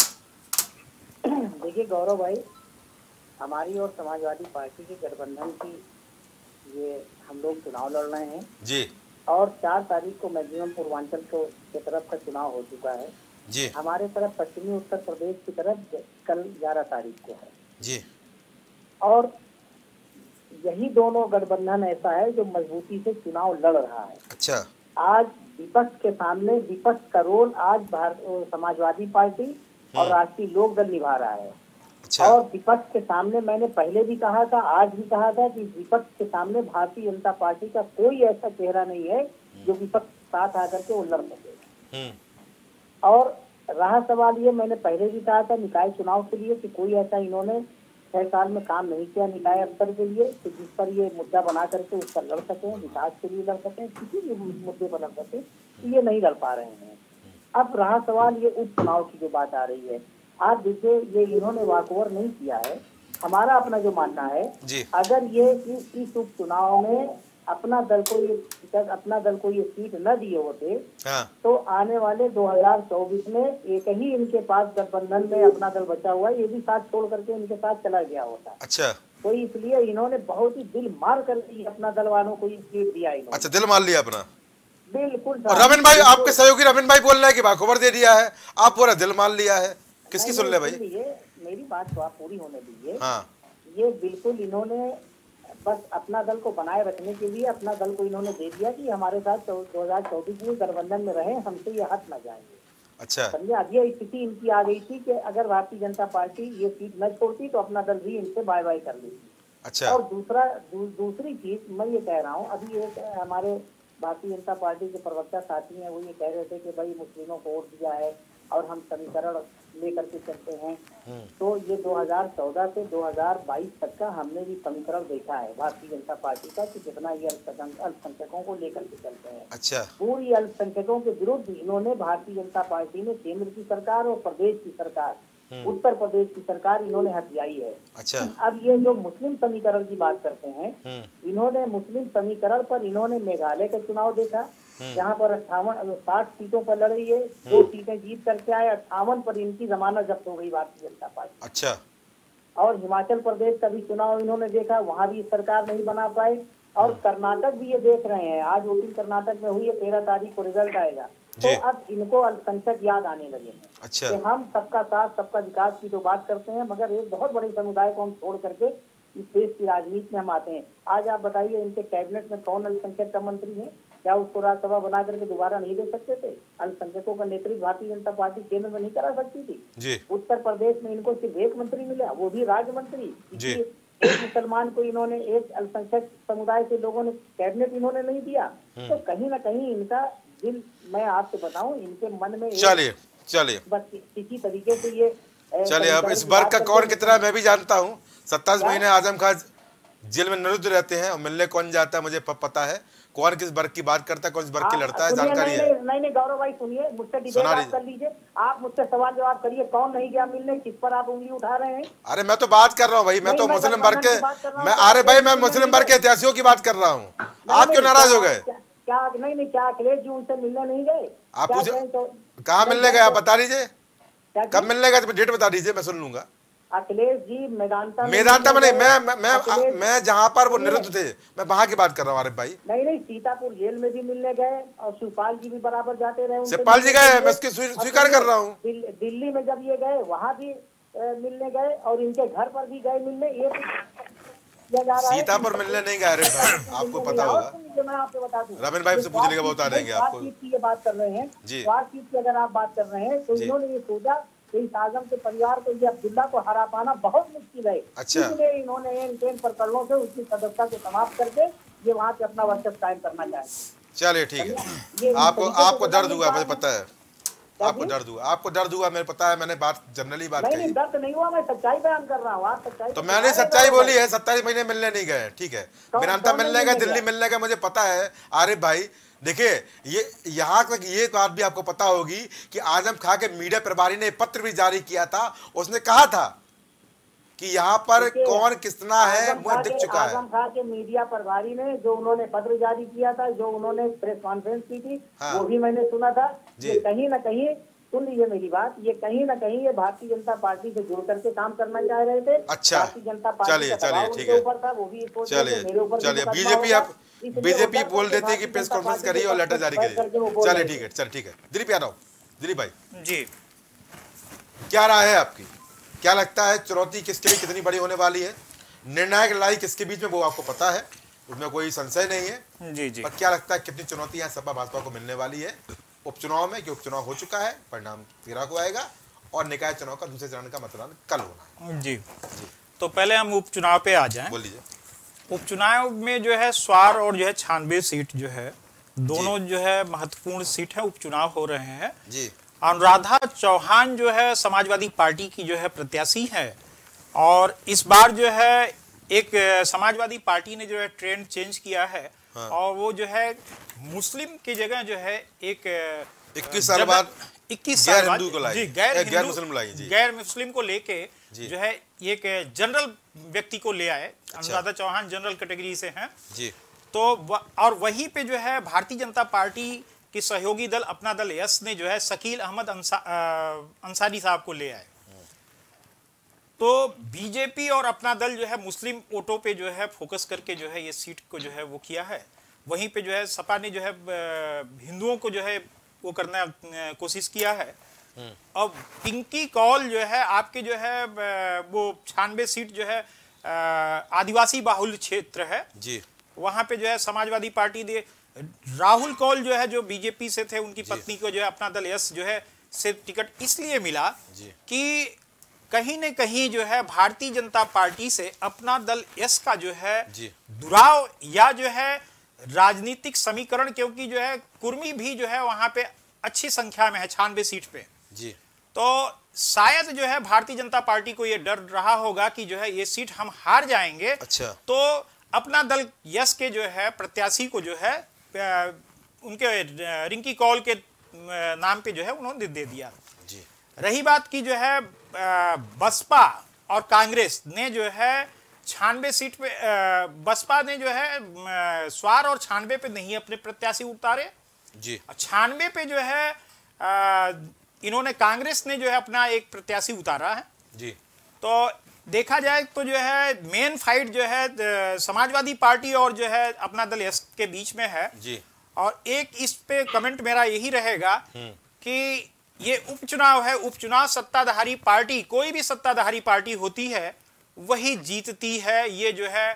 देखिए गौरव भाई, हमारी और समाजवादी पार्टी के गठबंधन की ये हम लोग चुनाव लड़ रहे हैं जी, और चार तारीख को मैक्सिमम पूर्वांचल को की तरफ का चुनाव हो चुका है जी, हमारे तरफ पश्चिमी उत्तर प्रदेश की तरफ कल ग्यारह तारीख को है जी, और यही दोनों गठबंधन ऐसा है जो मजबूती से चुनाव लड़ रहा है। अच्छा, आज विपक्ष के सामने विपक्ष का रोल आज भारत समाजवादी पार्टी और राष्ट्रीय लोक दल निभा रहा है। अच्छा, और विपक्ष के सामने मैंने पहले भी कहा था, आज भी कहा था कि विपक्ष के सामने भारतीय जनता पार्टी का कोई ऐसा चेहरा नहीं है जो विपक्ष साथ आकर के वो लड़ सके। और रहा सवाल ये, मैंने पहले भी कहा था निकाय चुनाव के लिए कि कोई ऐसा इन्होंने छह साल में काम नहीं किया निकाय स्तर के लिए, तो जिस पर ये मुद्दा बना करके उस पर लड़ सकें, विकास के लिए लड़ सकें, किसी भी मुद्दे पर लड़ सकें, तो ये नहीं लड़ पा रहे हैं। अब रहा सवाल ये उपचुनाव की जो बात आ रही है, आप देखिए ये इन्होंने वॉकओवर नहीं किया है। हमारा अपना जो मानना है, अगर ये इस, इस उपचुनाव में अपना दल को ये अपना दल को ये सीट न दिए होते, हाँ। तो आने वाले दो हज़ार चौबीस में एक ही इनके पास गठबंधन में अपना दल बचा हुआ है, ये भी साथ छोड़ करके इनके साथ चला गया होता। अच्छा, तो इसलिए इन्होंने बहुत ही दिल मार करके अपना दल वालों को ये सीट दिया इन्होंने। अच्छा, दिल मार लिया अपना, बिल्कुल। रविंद्र भाई, आपके सहयोगी रविंद्र भाई बोल रहे हैं कि वॉकओवर दे दिया है, आप पूरा दिल मार लिया है, किसकी सुन ले भाई? मेरी बात तो आप पूरी होने दीजिए। हाँ। ये बिल्कुल इन्होंने बस अपना दल को बनाए रखने के लिए अपना दल को इन्होंने दे दिया कि हमारे साथ दो हजार चौबीस में गठबंधन में रहे, हमसे ये हट न जाएंगे। अच्छा, समझे? अब ये स्थिति इनकी आ गई थी कि अगर भारतीय जनता पार्टी ये सीट न छोड़ती तो अपना दल भी इनसे बाय बाय कर लेती। अच्छा। और दूसरा दू, दूसरी चीज मैं ये कह रहा हूँ, अभी एक हमारे भारतीय जनता पार्टी के प्रवक्ता साथी हैं, वो ये कह रहे थे कि भाई मुस्लिमों को वोट दिया है और हम समीकरण लेकर के चलते हैं। तो ये दो हज़ार चौदह से दो हज़ार बाईस तक का हमने भी समीकरण देखा है भारतीय जनता पार्टी का कि कितना ये अल्पसंख्यकों को लेकर के चलते हैं। अच्छा। पूरी अल्पसंख्यकों के विरुद्ध इन्होंने भारतीय जनता पार्टी ने केंद्र की सरकार और प्रदेश की सरकार, उत्तर प्रदेश की सरकार इन्होंने हथियाई है। अच्छा। अब ये जो मुस्लिम समीकरण की बात करते हैं, इन्होंने मुस्लिम समीकरण पर इन्होंने मेघालय का चुनाव देखा, जहाँ पर अट्ठावन साठ सीटों पर लड़ रही है, दो सीटें जीत करके आए, अट्ठावन पर इनकी जमानत जब्त हो गई भारतीय जनता पार्टी। अच्छा। और हिमाचल प्रदेश का भी चुनाव इन्होंने देखा, वहाँ भी सरकार नहीं बना पाए। और कर्नाटक भी ये देख रहे हैं, आज वोटिंग कर्नाटक में हुई है, तेरह तारीख को रिजल्ट आएगा। तो अब इनको अल्पसंख्यक याद आने लगे हैं। अच्छा। कि हम सबका साथ सबका विकास की तो बात करते हैं, मगर एक बहुत बड़े समुदाय को हम छोड़ करके इस देश की राजनीति में हम आते हैं। आज आप बताइए इनके कैबिनेट में कौन अल्पसंख्यक का मंत्री है? क्या उसको राज्यसभा बना करके दोबारा नहीं दे सकते थे? अल्पसंख्यकों का नेतृत्व भारतीय जनता पार्टी केंद्र में नहीं करा सकती थी जी। उत्तर प्रदेश में इनको सिर्फ एक मंत्री मिला, वो भी राज्य मंत्री। एक मुसलमान को इन्होंने, एक अल्पसंख्यक समुदाय के लोगों ने कैबिनेट इन्होंने नहीं दिया। तो कहीं ना कहीं इनका दिल, मैं आपसे बताऊं, इनके मन में चलिए चलिए बस किसी तरीके से ये चलिए। अब इस वर्ग का कौन कितना मैं भी जानता हूँ। सत्ताईस महीने आजम खान जेल में निरुद्ध रहते हैं और मिलने कौन जाता है मुझे पता है। कौन किस वर्ग की बात करता है, कौन इस वर्ग की लड़ता है, जानकारी है। नहीं नहीं गौरव भाई सुनिए, मुझसे डिबेट कर लीजिए, आप मुझसे सवाल जवाब करिए। कौन नहीं गया मिलने, किस पर आप उंगली उठा रहे हैं? अरे मैं तो बात कर रहा हूँ भाई, मैं तो मुस्लिम वर्ग के, मैं अरे भाई मैं मुस्लिम वर्ग के इतिहासियों की बात कर रहा हूँ। आप क्यों नाराज हो गए? क्या नहीं नहीं क्या अखिलेश जी उनसे मिलने नहीं गए? आप कहाँ मिलने गए, आप बता दीजिए कब मिलने गए, डेट बता दीजिए, मैं सुन लूंगा। अखिलेश जी मेदांता मेदांता में नहीं, मैं मैं मैं, मैं जहाँ पर वो निरुद्ध थे मैं वहाँ की बात कर रहा हूँ। अरे भाई नहीं नहीं सीतापुर जेल में भी मिलने गए और शिवपाल जी भी बराबर जाते रहे। शिवपाल जी गए, मैं उसकी स्वीकार कर रहा हूँ। दिल्ली में जब ये गए वहाँ भी मिलने गए और इनके घर पर भी गए मिलने। ये सीतापुर मिलने नहीं गए। अरे भाई आपको पता होगा, मैं आपको बता दूं, रविंद्र भाई से पूछ लेंगे, बता देंगे आपको। की ये बात कर रहे हैं, स्वार्थीत की अगर आप बात कर रहे हैं, तो इन्होंने ये सोचा कि इस आजम के परिवार को, ये अब्दुल्ला को हरा पाना बहुत मुश्किल है। अच्छा। इसलिए इन्होंने इन इन प्रकरणों से उसकी सदस्यता को समाप्त करके ये वहाँ पे अपना वर्चस्व कायम करना चाहे। चलिए ठीक है। आपको आपको दर्द हुआ, मुझे पता है आपको दर्द हुआ, आपको दर्द हुआ, मेरे पता है। मैंने बात जनरली बात नहीं, दर्द नहीं हुआ, मैं सच्चाई बयान कर रहा हूँ। आप सच्चाई तो मैंने सच्चाई बोली है। सत्ताईस महीने मिलने नहीं गए, ठीक है। मेदांता मिलने गए, दिल्ली मिलने गए, मुझे पता है। आरिफ भाई देखिए, ये यहाँ तक ये बात भी आपको पता होगी कि आजम खां के मीडिया प्रभारी ने पत्र भी जारी किया था। उसने कहा था कि यहाँ पर कौन कितना है वो दिख चुका है। आजम खां के मीडिया प्रभारी ने जो उन्होंने पत्र जारी किया था, जो उन्होंने प्रेस कॉन्फ्रेंस की थी, हाँ। वो भी मैंने सुना था। ये कहीं ना कहीं, सुन लीजिए मेरी बात, ये कहीं ना कहीं ये भारतीय जनता पार्टी से जुड़ करके काम करना चाह रहे थे। अच्छा, भारतीय जनता पार्टी चलिए चलिए ठीक है, चलिए चलिए। बीजेपी आप बीजेपी बोल देती है कि प्रेस कॉन्फ्रेंस करिए और लेटर जारी करिए। चलिए ठीक है, चल ठीक है। दिलीप यादव, दिलीप भाई जी, क्या राय है आपकी? क्या लगता है चुनौती किसके लिए कितनी बड़ी होने वाली है? निर्णायक लड़ाई किसके बीच में वो आपको पता है, उसमें कोई संशय नहीं है। जी जी। पर क्या लगता है कितनी चुनौतियां सपा भाजपा को मिलने वाली है उपचुनाव में? कि उपचुनाव हो चुका है, परिणाम तेरह को आएगा और निकाय चुनाव का दूसरे चरण का मतदान कल होना है। जी, जी। तो पहले हम उपचुनाव पे आ जाएं। बोल लीजिए। उपचुनाव में जो है स्वार और जो है छानबे सीट जो है, दोनों जो है महत्वपूर्ण सीट है, उपचुनाव हो रहे हैं जी। अनुराधा चौहान जो है समाजवादी पार्टी की जो है प्रत्याशी है और इस बार जो है एक समाजवादी पार्टी ने जो है ट्रेंड चेंज किया है। हाँ। और वो जो है मुस्लिम की जगह जो है एक इक्कीस साल बाद इक्कीस साल बाद हिंदू को लाई, जी गैर गैर मुस्लिम लाई जी। गैर मुस्लिम को लेके जो है एक जनरल व्यक्ति को ले आए। अच्छा। अनुराधा चौहान जनरल कैटेगरी से हैं जी। तो और वहीं पे जो है भारतीय जनता पार्टी की सहयोगी दल अपना दल यस ने जो है शकील अहमद अंसा, अंसारी साहब को ले आए। तो बीजेपी और अपना दल जो है मुस्लिम वोटों पे जो है फोकस करके जो है ये सीट को जो है वो किया है। वहीं पे जो है सपा ने जो है हिंदुओं को जो है वो करना कोशिश किया है। अब पिंकी कौल जो है आपके जो है वो छियानवे सीट जो है आदिवासी बाहुल क्षेत्र है जी, वहां पे जो है समाजवादी पार्टी दे राहुल कौल जो है जो बीजेपी से थे उनकी पत्नी को जो है अपना दल यस जो है से टिकट इसलिए मिला कि कहीं न कहीं जो है भारतीय जनता पार्टी से अपना दल यस का जो है दुराव या जो है राजनीतिक समीकरण, क्योंकि जो है कुर्मी भी जो है वहां पे अच्छी संख्या में है छियानवे सीट पे जी। तो शायद जो है भारतीय जनता पार्टी को ये डर रहा होगा कि जो है ये सीट हम हार जाएंगे। अच्छा। तो अपना दल यस के जो है प्रत्याशी को जो है उनके रिंकी कौल के नाम पे जो है उन्होंने दे दिया जी। रही बात की जो है बसपा और कांग्रेस ने जो है छियानवे सीट पे बसपा ने जो है स्वार और छियानवे पे नहीं अपने प्रत्याशी उतारे जी। छियानवे पे जो है आ, इन्होंने कांग्रेस ने जो है अपना एक प्रत्याशी उतारा है जी। तो देखा जाए तो जो है मेन फाइट जो है समाजवादी पार्टी और जो है अपना दल यस के बीच में है जी। और एक इस पे कमेंट मेरा यही रहेगा कि ये उपचुनाव है। उपचुनाव सत्ताधारी पार्टी, कोई भी सत्ताधारी पार्टी होती है वही जीतती है। ये जो है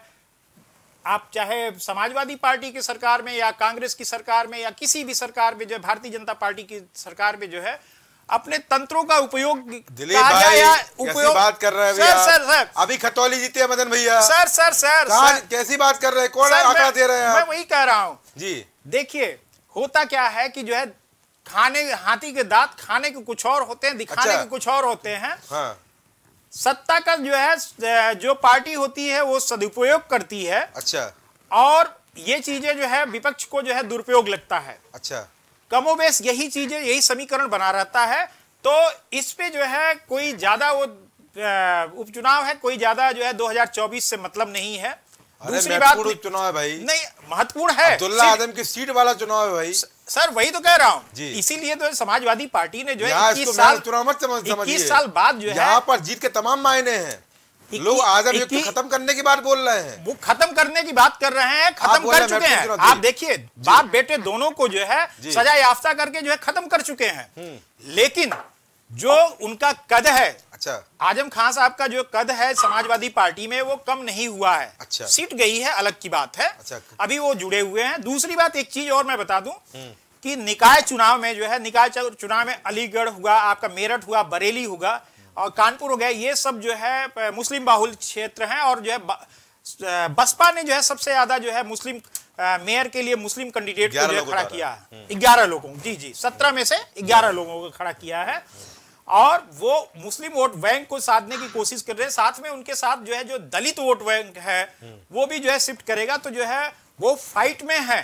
आप चाहे समाजवादी पार्टी की सरकार में या कांग्रेस की सरकार में या किसी भी सरकार में जो है भारतीय जनता पार्टी की सरकार में जो है अपने तंत्रों का उपयोग दिलीप भाई उपयोग बात कर रहे हैं सर सर सर अभी खतौली जीते हैं मदन भैया। सर सर सर, सर कैसी बात कर रहे हैं, कौन आंकड़ा दे रहे हैं? मैं वही कह रहा हूँ जी। देखिए होता क्या है कि जो है खाने हाथी के दांत खाने के कुछ और होते हैं, दिखाने अच्छा। के कुछ और होते हैं। हाँ। सत्ता का जो है जो पार्टी होती है वो सदुपयोग करती है। अच्छा। और ये चीजें जो है विपक्ष को जो है दुरुपयोग लगता है। अच्छा। कमोबेश यही चीजें यही समीकरण बना रहता है। तो इस पे जो है कोई ज्यादा वो उपचुनाव है, कोई ज्यादा जो है दो हज़ार चौबीस से मतलब नहीं है। दूसरी बात चुनाव है भाई, नहीं महत्वपूर्ण है, अब्दुल्ला आदम की सीट वाला चुनाव है भाई। सर वही तो कह रहा हूँ, इसीलिए तो समाजवादी पार्टी ने जो है इक्कीस साल चुनाव मत समझिए, इक्कीस साल बाद जो है यहाँ पर जीत के तमाम मायने हैं। लोग आजम युग को खत्म करने की बात बोल रहे हैं, वो खत्म करने की बात कर रहे हैं, खत्म कर चुके हैं। आप देखिए बाप बेटे दोनों को जो है सजा याफ्ता करके जो है खत्म कर चुके हैं। लेकिन जो उनका कद है, अच्छा, आजम खान साहब का जो कद है समाजवादी पार्टी में वो कम नहीं हुआ है। अच्छा। सीट गई है अलग की बात है। अच्छा। अभी वो जुड़े हुए हैं। दूसरी बात एक चीज और मैं बता दूं कि निकाय चुनाव में जो है निकाय चुनाव में अलीगढ़ हुआ, आपका मेरठ हुआ, बरेली हुआ और कानपुर हो गया, ये सब जो है मुस्लिम बाहुल क्षेत्र हैं। और जो है बसपा ने जो है सबसे ज्यादा जो है मुस्लिम मेयर के लिए मुस्लिम कैंडिडेट को जो है खड़ा किया है, ग्यारह लोगों जी जी सत्रह में से ग्यारह लोगों को खड़ा किया है। और वो मुस्लिम वोट बैंक को साधने की कोशिश कर रहे हैं। साथ में उनके साथ जो है जो दलित वोट बैंक है वो भी जो है शिफ्ट करेगा। तो जो है वो फाइट में है,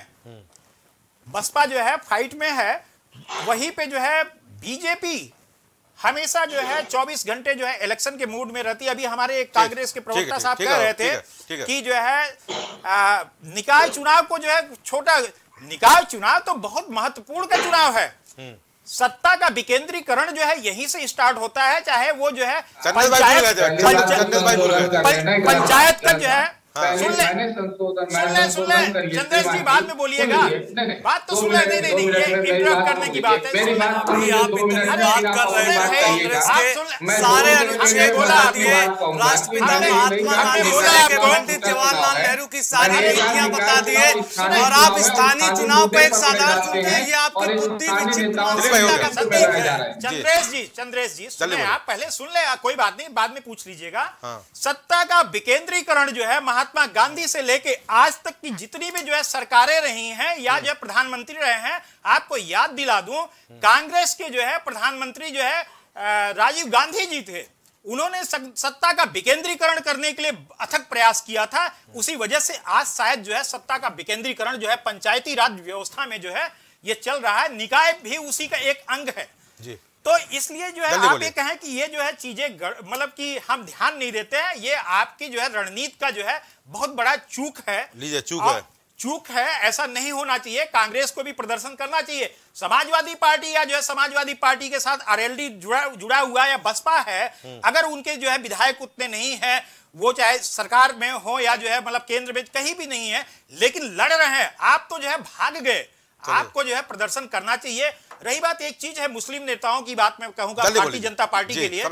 बसपा जो है फाइट में है। वहीं पे जो है बीजेपी हमेशा जो है चौबीस घंटे जो है इलेक्शन के मूड में रहती है। अभी हमारे एक कांग्रेस के प्रवक्ता साहब कह रहे थे कि जो है आ, निकाय चुनाव को जो है छोटा, निकाय चुनाव तो बहुत महत्वपूर्ण का चुनाव है। सत्ता का विकेंद्रीकरण जो है यहीं से स्टार्ट होता है, चाहे वो जो है पंचायत पंचायत का जो है सुन ले सुन ले सुन ले चंद्रेश जी बाद में बोलिएगा, बात तो सुन ले। नहीं नहीं नहीं ये इंटरप्ट करने की बात है। अभी आप इतनी बात कर रहे हैं कांग्रेस के सारे अनुच्छेद बता दिए, राष्ट्रपिता महात्मा गांधी से लेकर पंडित जवाहरलाल नेहरू की सारी नीतियां बता दिए और आप स्थानीय चुनाव पे एक साधारण चुनते हैं। ये आपकी बुद्धि विचित्र मानसिकता का संदेश है। चंद्रेश जी चंद्रेश जी सुने, आप पहले सुन ले, कोई बात नहीं बाद में पूछ लीजिएगा। सत्ता का विकेंद्रीकरण जो है महात्मा गांधी से लेके आज तक की जितनी भी जो है सरकारें रही हैं या जो है प्रधानमंत्री रहे हैं, आपको याद दिला दूं कांग्रेस के जो है प्रधानमंत्री जो है राजीव गांधी जी थे। उन्होंने सत्ता का विकेंद्रीकरण करने के लिए अथक प्रयास किया था। उसी वजह से आज शायद जो है सत्ता का विकेंद्रीकरण जो है पंचायती राज व्यवस्था में जो है ये चल रहा है। निकाय भी उसी का एक अंग है जी। तो इसलिए जो है आप ये कहें कि ये जो है चीजें मतलब कि हम ध्यान नहीं देते हैं, ये आपकी जो है रणनीति का जो है बहुत बड़ा चूक है। लीजिए चूक है, चूक है, ऐसा नहीं होना चाहिए। कांग्रेस को भी प्रदर्शन करना चाहिए। समाजवादी पार्टी या जो है समाजवादी पार्टी के साथ आरएलडी जुड़ा जुड़ा हुआ या बसपा है, अगर उनके जो है विधायक उतने नहीं है, वो चाहे सरकार में हो या जो है मतलब केंद्र में कहीं भी नहीं है, लेकिन लड़ रहे हैं, आप तो जो है भाग गए। आपको जो है प्रदर्शन करना चाहिए। रही बात एक चीज है मुस्लिम नेताओं की बात मैं कहूंगा भारतीय जनता पार्टी के लिए।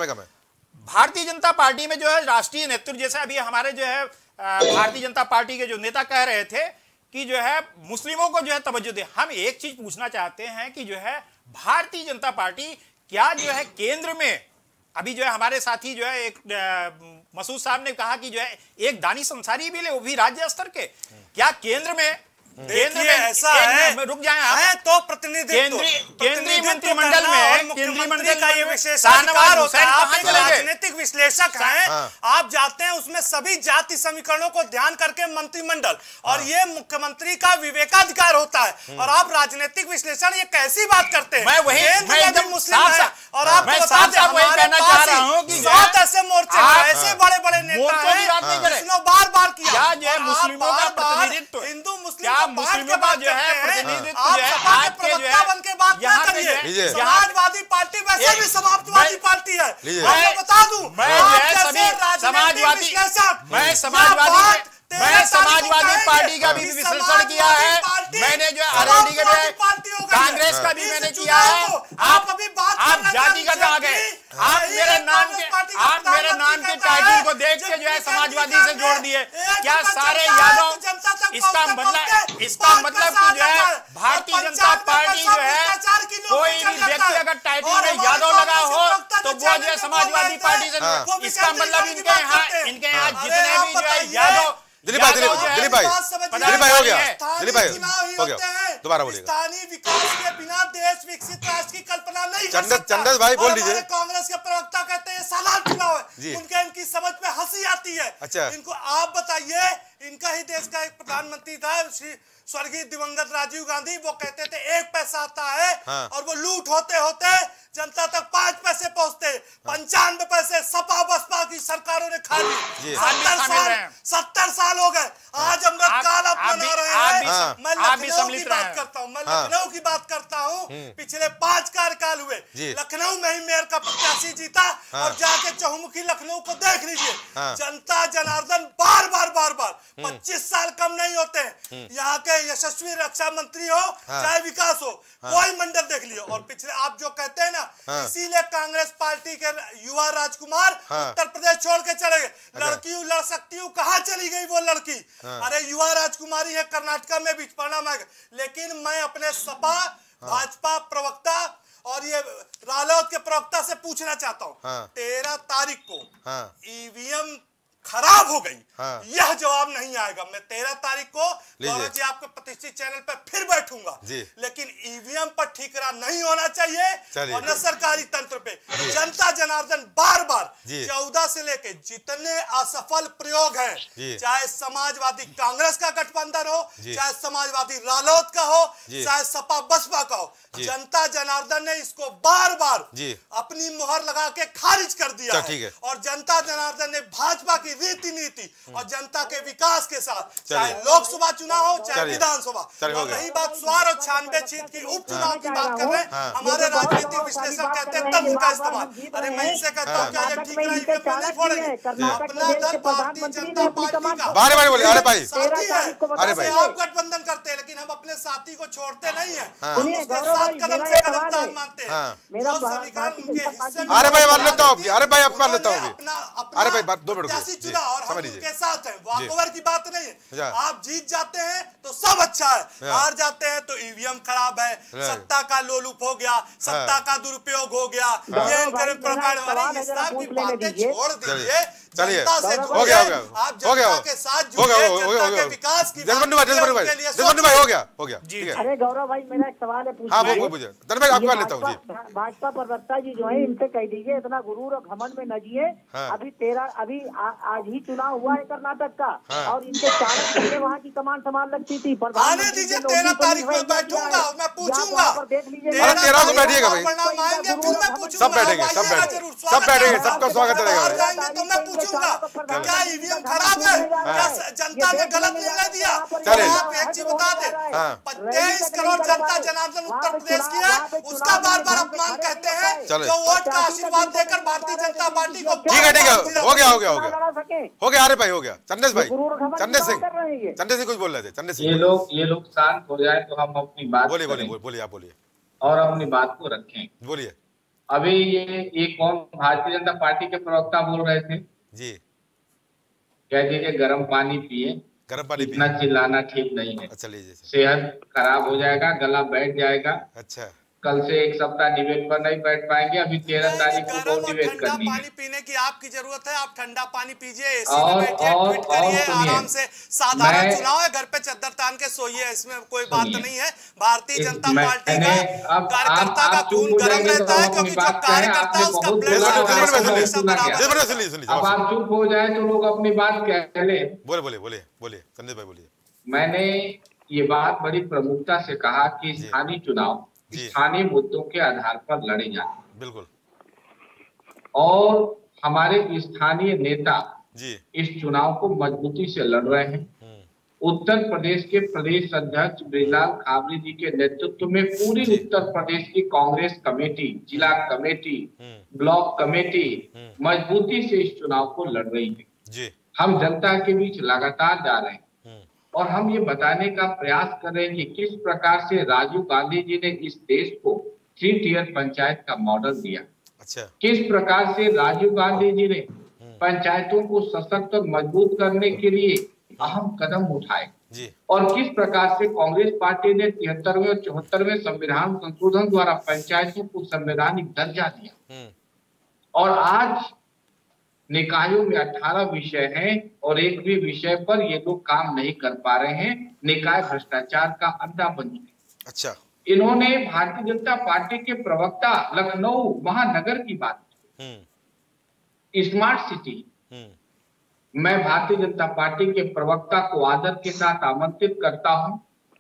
भारतीय जनता पार्टी में जो है राष्ट्रीय नेतृत्व, जैसे अभी हमारे जो है भारतीय जनता पार्टी के जो नेता कह रहे थे कि जो है मुस्लिमों को जो है तवज्जो दे। हम एक चीज पूछना चाहते हैं कि जो है भारतीय जनता पार्टी क्या जो है केंद्र में, अभी जो है हमारे साथी जो है एक मसूद साहब ने कहा कि जो है एक दानिश अंसारी भी ले, वो भी राज्य स्तर के, क्या केंद्र में देखिए ऐसा है, रुक जाए आप, है तो प्रतिनिधित्व केंद्रीय मंत्रिमंडल में केंद्रीय मंत्री का ये विशेषाधिकार होता है। आप एक राजनीतिक विश्लेषक हैं, आप जाते हैं उसमें सभी जाति समीकरणों को ध्यान करके मंत्रिमंडल, और ये मुख्यमंत्री का विवेकाधिकार होता है। और आप राजनीतिक विश्लेषण ये कैसी बात करते हैं? मैं वही मैं एकदम मुस्लिम है और आप बता दें हमारे पास सात ऐसे मोर्चे हैं, ऐसे बड़े बड़े नेता हैं जिसने बार बार किया मुस्लिमों का प्रतिनिधित्व, हिंदू मुस्लिम मुस्लिमों का जो है प्रतिनिधित्व जो है आज के जो है बन के बात ना करिए। समाजवादी पार्टी वैसे भी समाजवादी पार्टी है, मैं बता दूं। मैं सभी समाजवादी मैं समाजवादी मैं समाजवादी पार्टी का भी विश्लेषण किया है, मैंने जो आरएलडी के कांग्रेस का भी मैंने किया है। आप अभी बात आप जातिगत आ गए, आप मेरे नाम के आप मेरे नाम के टाइटल को देख के जो है समाजवादी से जोड़ दिए। क्या सारे यादव, इसका मतलब इसका मतलब कि जो है भारतीय जनता पार्टी जो है कोई भी व्यक्ति अगर टाइटल में यादव लगा हो तो वो जो है समाजवादी पार्टी से, इसका मतलब इनके यहाँ इनके यहाँ जितने भी जो है यादव दिलीप भाई दिलीप दिलीप भाई दिलीप भाई हो गया दिलीप भाई हो गया दोबारा बोलिए। स्थानीय विकास के बिना देश विकसित राष्ट्र की कल्पना नहीं कर सकता। चंदन भाई बोल लीजिए। कांग्रेस के प्रवक्ता कहते हैं सालाना चुनाव है, उनके इनकी समझ में हंसी आती है। अच्छा, इनको आप बताइए, इनका ही देश का एक प्रधानमंत्री था स्वर्गीय दिवंगत राजीव गांधी, वो कहते थे एक पैसा आता है हाँ। और वो लूट होते होते जनता तक पांच पैसे पहुंचते, पंचानवे पैसे सपा बसपा की सरकारों ने खा ली। सत्तर साल सत्तर साल हो गए, आज अमृतकाल आप मना रहे हैं। मैं लखनऊ की बात करता हूँ, मैं लखनऊ की बात करता हूँ। पिछले पांच कार्यकाल हुए, लखनऊ में ही मेयर का प्रत्याशी जीता, और जाके चहुमुखी लखनऊ को देख लीजिए। जनता जनार्दन बार बार बार बार पच्चीस साल कम नहीं होते हैं। यहाँ के यशस्वी रक्षा मंत्री हो चाहे विकास हो, कोई मंडल देख लियो। और पिछले आप जो कहते हैं ना, इसीलिए कांग्रेस पार्टी के युवा राजकुमार उत्तर प्रदेश छोड़ के चले गए। लड़की लड़ सकती हूँ, कहाँ चली गई वो लड़की? अरे युवा राजकुमारी है कर्नाटका में भी परिणाम आएगा। लेकिन मैं अपने सपा भाजपा प्रवक्ता और ये रालोद के प्रवक्ता से पूछना चाहता हूँ, तेरह तारीख को ईवीएम खराब हो गई, हाँ। यह जवाब नहीं आएगा। मैं तेरह तारीख को गौरव जी आपके प्रतिष्ठित चैनल पर फिर बैठूंगा, लेकिन ईवीएम पर ठीकरा नहीं होना चाहिए और न सरकारी तंत्र पे। जनता जनार्दन बार बार चौदह से लेके जितने असफल प्रयोग हैं, चाहे समाजवादी कांग्रेस का गठबंधन हो, चाहे समाजवादी रालोद का हो, चाहे सपा बसपा का हो, जनता जनार्दन ने इसको बार बार अपनी मुहर लगा के खारिज कर दिया है। और जनता जनार्दन ने भाजपा की रीति नीति और जनता के विकास के साथ, चाहे लोकसभा चुनाव हो चाहे विधानसभा, और रही बात स्वार और छियानवे सीट की उपचुनाव की बात कर रहे हैं, हमारे राजनीतिक विश्लेषक कहते हैं तंत्र का इस्तेमाल। अरे मैं इनसे कहता हूँ क्या ये ठीक नहीं फोड़ेंगे? अपना दल भारतीय जनता पार्टी का बारे बारे बोले, अरे भाई साथी है, अरे भाई आप गठबंधन करते हैं, लेकिन हम अपने साथी को छोड़ते नहीं है, हम उसके साथ कदम से कदम ताल मानते हैं। जो समीकरण उनके हिस्से में, अरे भाई मान लेता हूँ, अरे भाई अब मान लेता हूँ, अरे भाई बात दो मिनट चुना और हम उनके साथ हैं, वॉकओवर की बात नहीं है। आप जीत जाते हैं तो सब अच्छा है, हार जाते हैं तो ईवीएम खराब है, सत्ता का लोलुप हो गया, सत्ता का दुरुपयोग हो गया, ये प्रकार की बातें छोड़ दीजिए। चलिए जनता से हो गया हो गया आप हो गया जनता के साथ हो गया जुड़िए, हो गया जनता हो के गया विकास की जसवंत भाई जसवंत भाई जसवंत भाई हो गया हो गया ठीक है। अरे गौरव भाई मेरा एक सवाल है हाँ पूछिए। वो पूछिए धन भाई आपको लेता हूँ जी। भाजपा भाजपा प्रवक्ता जी जो है इनसे कह दीजिए इतना गुरूर और घमंड में न जिए। हाँ। अभी तेरह अभी आ, आज ही चुनाव हुआ है कर्नाटक का हाँ। और इनके चालक पहले वहाँ की कमान संभाल लगती थी। आने दीजिए, तेरह तारीख में बैठूंगा, मैं पूछूंगा। देख लीजिए अरे तेरह को बैठिएगा भाई, परिणाम आएंगे फिर मैं पूछूंगा। सब बैठेंगे सब बैठेंगे सब बैठेंगे सबका स्वागत रहेगा। जाएंगे तो मैं पूछूंगा क्या ईवीएम खराब है, क्या जनता ने गलत निर्णय दिया। चलिए। आप एक चीज बता दें, हाँ। तेईस करोड़ जनता जनार्दन उत्तर प्रदेश की है, उसका बार बार अपमान कहते हैं, चलिए। जो वोट का आशीर्वाद देकर भारतीय जनता पार्टी को ठीक है ठीक है हो गया हो गया हो गया हो गया। अरे भाई हो गया। चंदेश भाई चंदेश सिंह चंदेश सिंह कुछ बोल रहे थे। चंदेश ये सिंह लोग ये लोग शांत हो जाए तो हम अपनी बात बोलिए करें बोलिए बोलिए आप बोलिए और अपनी बात को रखें। बोलिए अभी ये ये कौन भारतीय जनता पार्टी के प्रवक्ता बोल रहे थे, जी। कह दीजिए गर्म पानी पिए, गर्म पानी इतना चिल्लाना ठीक नहीं है, अच्छा लीजिए सेहत खराब हो जाएगा, गला बैठ जाएगा। अच्छा कल से एक सप्ताह डिबेट पर नहीं बैठ पाएंगे। अभी तेरह नहीं, तारीख को गरम और डिबेट ठंडा करनी है। पानी पीने की आपकी जरूरत है, आप ठंडा पानी पीजिए, एसी और- में बैठिए, और- ट्वीट करिए, और सुनिए, आराम से। साधारण मैं- चुनाव है, घर पे चद्दर तान के सोइए, इसमें कोई बात सुनिए, नहीं है। भारतीय इस- जनता मैं- पार्टी मैंने- का अब कार्यकर्ता आप- का आप चुप खून हो गर्म जाएंगे तो रहता है, हम क्योंकि अपनी जो बात करें। कार्यकर्ता है आपने उसका बहुत ब्लड बोला, शुगर बोला, बोला, हमेशा बोला, बराबर जबरदस्त है। सुनिए सुनिए अब आप चुप हो जाए तो लोग अपनी बात कह ले। बोले बोले बोलिए बोलिए चंदेश भाई बोलिए। मैंने ये बात बड़ी प्रमुखता से कहा कि जी। स्थानीय चुनाव जी। स्थानीय मुद्दों के आधार पर लड़े जाते हैं बिल्कुल और हमारे स्थानीय नेता जी। इस चुनाव को मजबूती से लड़ रहे हैं। हम्म, उत्तर प्रदेश के प्रदेश अध्यक्ष बृजलाल खाबरी जी के नेतृत्व में पूरी जी। उत्तर प्रदेश की कांग्रेस कमेटी, जिला कमेटी, हम्म, ब्लॉक कमेटी हम्म। मजबूती से इस चुनाव को लड़ रही है। जी। हम जनता के बीच लगातार जा रहे हैं हम्म, और हम ये बताने का प्रयास कर रहे हैं कि किस प्रकार से राजीव गांधी जी ने इस देश को थ्री टीयर पंचायत का मॉडल दिया, अच्छा किस प्रकार से राजीव गांधी जी ने पंचायतों को सशक्त और मजबूत करने के लिए अहम कदम उठाए जी। और किस प्रकार से कांग्रेस पार्टी ने तिहत्तरवें और चौहत्तरवें संविधान संशोधन द्वारा पंचायतों को संवैधानिक दर्जा दिया। हम्म, और आज निकायों में अठारह विषय हैं और एक भी विषय पर ये लोग काम नहीं कर पा रहे हैं। निकाय भ्रष्टाचार का अड्डा बन चुके। अच्छा इन्होंने भारतीय जनता पार्टी के प्रवक्ता लखनऊ महानगर की बात की, हम्म, स्मार्ट सिटी। हम्म, मैं भारतीय जनता पार्टी के प्रवक्ता को आदर के साथ आमंत्रित करता हूं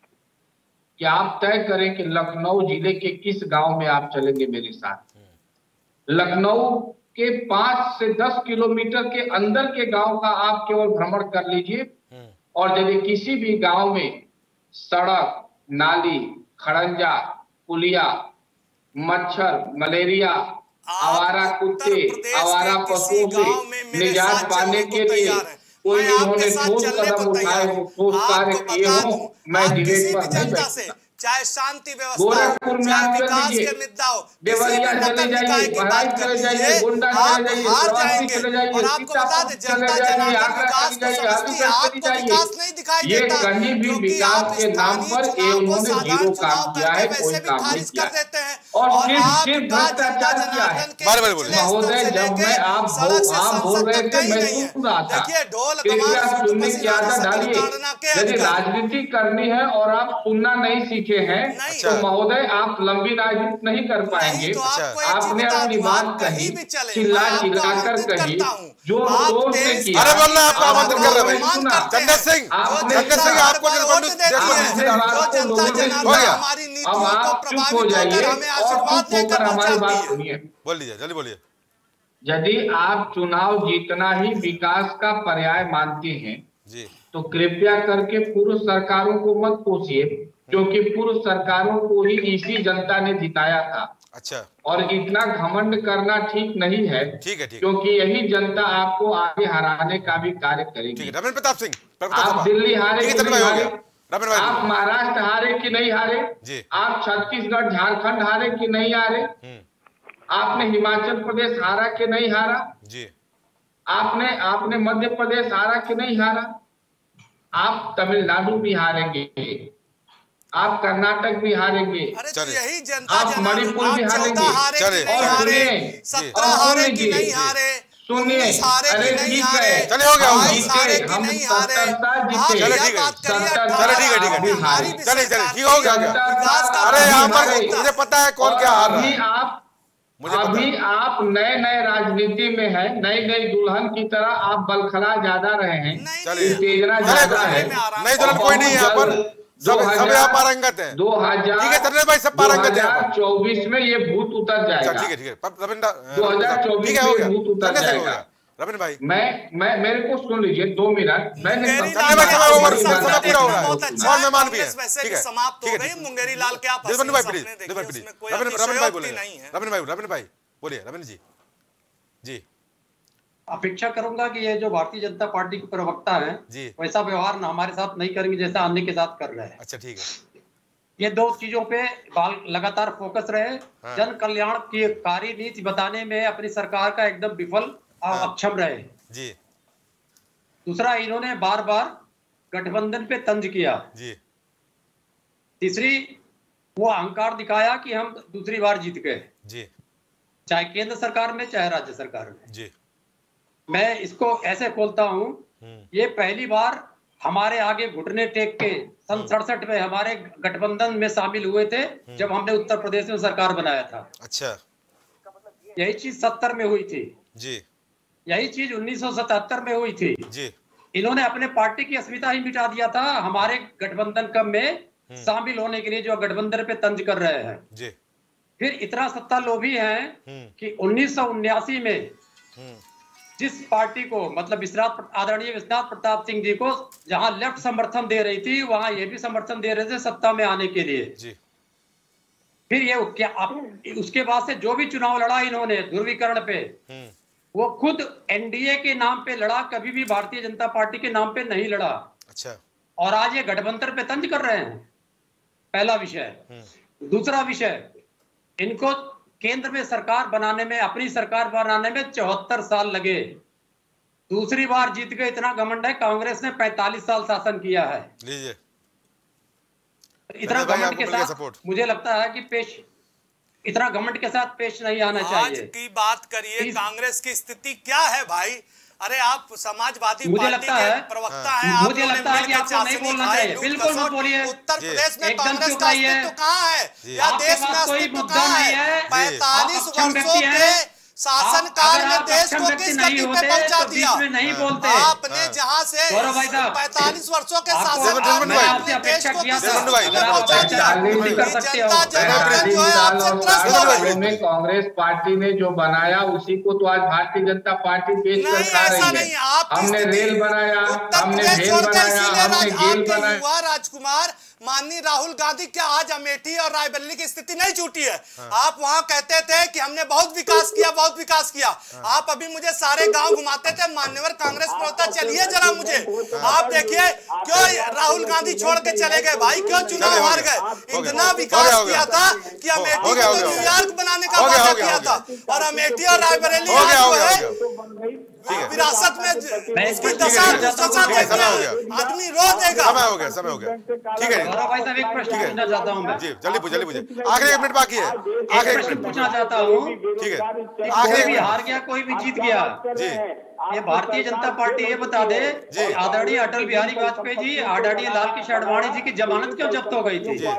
कि आप तय करें कि लखनऊ जिले के किस गांव में आप चलेंगे मेरे साथ। लखनऊ के पांच से दस किलोमीटर के अंदर के गांव का आप केवल भ्रमण कर लीजिए हम्म, और यदि किसी भी गांव में सड़क, नाली, खड़ंजा, पुलिया, मच्छर, मलेरिया, आवारा कुत्ते, आवारा पशुओं से निजात पाने के लिए कोई इन्होंने ठोस कदम उठाए हो, ठोस कार्य किए हो, मैं डिबेट पर नहीं बैठूंगा। चाहे शांति व्यवस्था, गोरखपुर में चाहे आप विकास चले के मुद्दा हो, देवरिया चले जाइए, बहराइच चले जाइए, गोंडा चले जाइए, हार प्रवासी जाएंगे। चले जाइए, और आपको बता दें, चले जनता जाइए, जनार्दन आगरा विकास चले को जाइए, समझती है, हाजीपुर आपको चले विकास जाइए। नहीं दिखाई ये देता, कहीं भी क्योंकि विकास आप के नाम स्थानीय पर ये चुनाव को उन्होंने साधारण जीरो चुनाव काम किया है, करके कोई वैसे भी काम नहीं खारिज किया कर देते हैं। और और सिर्फ आप सिर्फ का जनता भ्रष्टाचार किया है। जनार्दन के बार बार बोलिए। निचले स्तर महोदय, से जब लेके मैं आप सड़क से आप बोल संसद रहे तक थे, कहीं मैं नहीं है। सुन रहा था। देखिए, ढोल कृपया कमाल सुनने की आदत डालिए। ताड़ना के यदि अधिकार। राजनीति करनी है और आप सुनना नहीं सीखे हैं नहीं। तो महोदय आप लंबी राजनीति नहीं कर पाएंगे। नहीं तो आपको एक चीज आपने बता अपनी दूं, बात आप कही, कहीं भी चले, चिल्ला मैं आपको चिल्ला कर आमंत्रित कही, करता हूं। जो आप जोर से तेईस किया। अरे बोलना है, आपको आमंत्रित कर रहे हैं भाई। मान करते हैं। चंदेश सिंह, जो चंदेश जनता सिंह, आपको हर जो वोट बंदूक- देती है, आपने जो बात को जनता लोगों ने जनार्दन हो गया। हमारी अब नीतियों को आप चुप प्रभावित हो होकर जाइए हमें और आशीर्वाद चुप होकर देकर हमारी बात पहुंचाती है। बोल सुनिए। दीजिए जल्दी बोलिए। यदि आप चुनाव जीतना ही विकास का पर्याय मानते हैं जी तो कृपया करके पूर्व सरकारों को मत कोसिए, क्योंकि पूर्व सरकारों को ही इसी जनता ने जिताया था। अच्छा और इतना घमंड करना ठीक नहीं है, ठीक है ठीक है क्योंकि यही जनता आपको आगे हराने का भी कार्य ठीक करेगी। है। रमेश प्रताप सिंह, प्रताप आप सभा। दिल्ली हारे ठीक कि है, चंद्र नहीं भाई हो हारे, गया। रमेश भाई आप बोलिए। महाराष्ट्र हारे कि नहीं हारे, जी आप छत्तीसगढ़ झारखंड हारे कि नहीं हारे, हम्म, आपने हिमाचल प्रदेश हारा कि नहीं हारा, जी आपने आपने मध्य प्रदेश हारा कि नहीं हारा, आप तमिलनाडु भी हारेंगे, आप कर्नाटक भी हारेंगे, अरे तो चलिए। यही जनता आप जनार्दन, मणिपुर भी आप हारेंगे। चौदह हारे कि चलिए। नहीं और हारे, सुनिए, सत्रह और हारे सुनिए कि जी, नहीं जी। हारे, सुनिए, अरे ठीक है, चले हो गया हम होगा। जीते, हम सत्तर साल जीते, चलो ठीक है, सत्तर चलो ठीक है, ठीक है, ठीक है, चलिए चलिए ठीक हो गया हो गया। अरे यहाँ पर मुझे पता है कौन क्या हार रहा अभी है। आप मुझे पता अभी है। आप नए नए राजनीति में है, नई नई दुल्हन की तरह आप बलखला ज्यादा रहे हैं, चलिए उत्तेजना चलिए, ज्यादा है। नहीं दुल्हन कोई नहीं है यहाँ पर, सब सब यहाँ पारंगत है। दो हजार ठीक है चंद्र भाई, सब पारंगत है यहाँ पर। चौबीस में ये भूत उतर अच्छा जाएगा। ठीक है ठीक है, रविंद्र दो हजार चौबीस ठीक है, हो में गया, भूत उतर चलिए, चलिए, हो जाएगा। गया। रविंद्र भाई मैं मैं मेरे को सुन लीजिए दो मिनट, मैंने मुंगेरी चलिए भाई, समय ओवर, समय लाल पूरा हो रहा है। बहुत अच्छा और है, मेहमान भी है। कांग्रेस वैसे ठीक भी है, समाप्त ठीक हो है, गई। मुंगेरी लाल के आप रविंद्र भाई हसीन प्लीज, सपने रविंद्र देखिए, प्लीज, उसमें कोई रविंद्र रविंद्र भाई अतिशयोक्ति बोलेगा, नहीं है। रविंद्र भाई रविंद्र भाई बोलिए, रविंद्र जी जी अपेक्षा करूंगा कि ये जो भारतीय जनता पार्टी के प्रवक्ता हैं जी। वैसा व्यवहार ना हमारे साथ नहीं करेंगे जैसा अन्य के साथ कर रहे हैं। अच्छा ठीक है, ये दो चीजों पे बाल- लगातार फोकस रहे। हाँ। जन कल्याण की कार्य नीति बताने में अपनी सरकार का एकदम विफल और हाँ। अक्षम रहे। जी दूसरा, इन्होंने बार बार गठबंधन पे तंज किया। जी तीसरी, वो अहंकार दिखाया कि हम दूसरी बार जीत गए, जी चाहे केंद्र सरकार में चाहे राज्य सरकार में। जी मैं इसको ऐसे खोलता हूँ, हम्म ये पहली बार हमारे आगे घुटने टेक के सन सड़सठ में हमारे गठबंधन में शामिल हुए थे जब हमने उत्तर प्रदेश में सरकार बनाया था। अच्छा यही चीज सत्तर में हुई थी, जी यही चीज उन्नीस सौ सतहत्तर में हुई थी। जी इन्होंने अपने पार्टी की अस्मिता ही मिटा दिया था हमारे गठबंधन कम में शामिल होने के लिए, जो गठबंधन पे तंज कर रहे हैं। जी फिर इतना सत्ता लोभी है हम्म कि उन्नीस सौ उन्यासी में हम्म जिस पार्टी को, मतलब विश्वनाथ आदरणीय विश्वनाथ प्रताप सिंह जी को जहां लेफ्ट समर्थन दे रही थी, वहां ये भी समर्थन दे रहे थे सत्ता में आने के लिए। जी फिर ये क्या आप, उसके बाद से जो भी चुनाव लड़ा इन्होंने ध्रुवीकरण पे, हम्म वो खुद एनडीए के नाम पे लड़ा, कभी भी भारतीय जनता पार्टी के नाम पे नहीं लड़ा। अच्छा और आज ये गठबंधन पे तंज कर रहे हैं। पहला विषय। हम्म दूसरा विषय, इनको केंद्र में सरकार बनाने में, अपनी सरकार बनाने में चौहत्तर साल लगे। दूसरी बार जीत गए, इतना घमंड है। कांग्रेस ने पैंतालीस साल शासन किया है। लीजिए इतना भाई, घमंड आपको के मिल गया साथ सपोर्ट। मुझे लगता है कि पेश इतना घमंड के साथ पेश नहीं आना आज चाहिए। की बात करिए, इस- कांग्रेस की स्थिति क्या है भाई? अरे आप समाजवादी मुझे पार्टी लगता के है- प्रवक्ता हाँ। हैं, आप मुझे लोगों ने लगता है कि मिलकर आपको नहीं चाशनी बोलना खाई, चाहिए। लूट बिल्कुल मत खसोट। बोलिए। उत्तर जी। प्रदेश में एकदम कांग्रेस चुप का रहिए। अस्तित्व कहाँ है जी। या आपके देश में पास कोई अस्तित्व मुद्दा कहाँ नहीं है? है। पैंतालीस आप अक्षम वर्षों व्यक्ति के हैं। शासन आप- काल अगर में आप देश अक्षम को व्यक्ति किस नहीं गति पे होते पहुंचा तो बीच दिया? में नहीं बोलते। आपने जहां से गौरव भाई साहब, पैंतालीस वर्षों के आपको- शासन काल आपने में आपसे आपने देश अपेक्षा को किया किस था। गति पे अगर आप पहुंचा अपेक्षा दिया? नहीं कर सकते हो। जनता जनार्दन जो है आपसे त्रस्त हो गई। सालों में कांग्रेस पार्टी ने जो बनाया उसी को तो आज भारतीय जनता पार्टी पेश कर नहीं, खा ऐसा रही नहीं है। है। आपकी हमने स्थिति रेल बनाया, उत्तर हमने प्रदेश भेल छोड़कर बनाया, इसीलिए हमने राज- गेल आपके बनाया। युवा राजकुमार माननीय राहुल गांधी क्या आज अमेठी और रायबरेली की स्थिति नहीं छूटी है? आप वहां कहते थे कि हमने बहुत विकास किया, बहुत विकास किया। आप अभी मुझे सारे गांव घुमाते थे। मान्यवर कांग्रेस प्रवक्ता, चलिए जरा मुझे आप देखिए क्यों राहुल गांधी छोड़ के चले गए भाई, क्यों चुनाव हार गए? इतना विकास किया था कि अमेठी को तो न्यूयॉर्क बनाने का वादा किया था, और अमेठी और रायबरेली हो गया, आज हो जो गया, है हो विरासत में मैं उसकी इसको दशा ठीक है, दुर्दशा ठीक है, समय हो देखिए, गया। आदमी रो देगा। समय हो गया, समय हो गया। ठीक है गौरव भाई साहब, एक प्रश्न पूछना चाहता हूँ मैं। जी जल्दी पूछ जल्दी पूछे, आखिरी एक मिनट बाकी है, एक आखिरी एक प्रश्न मिनट। पूछना चाहता हूँ। ठीक है, कोई आखिरी भी एक हार गया, कोई भी जीत गया। जी ये भारतीय जनता पार्टी ये बता दे जी। कि आदरणीय अटल बिहारी वाजपेयी जी, आदरणीय लाल कृष्ण आडवाणी जी की जमानत क्यों जब्त हो गई थी? जी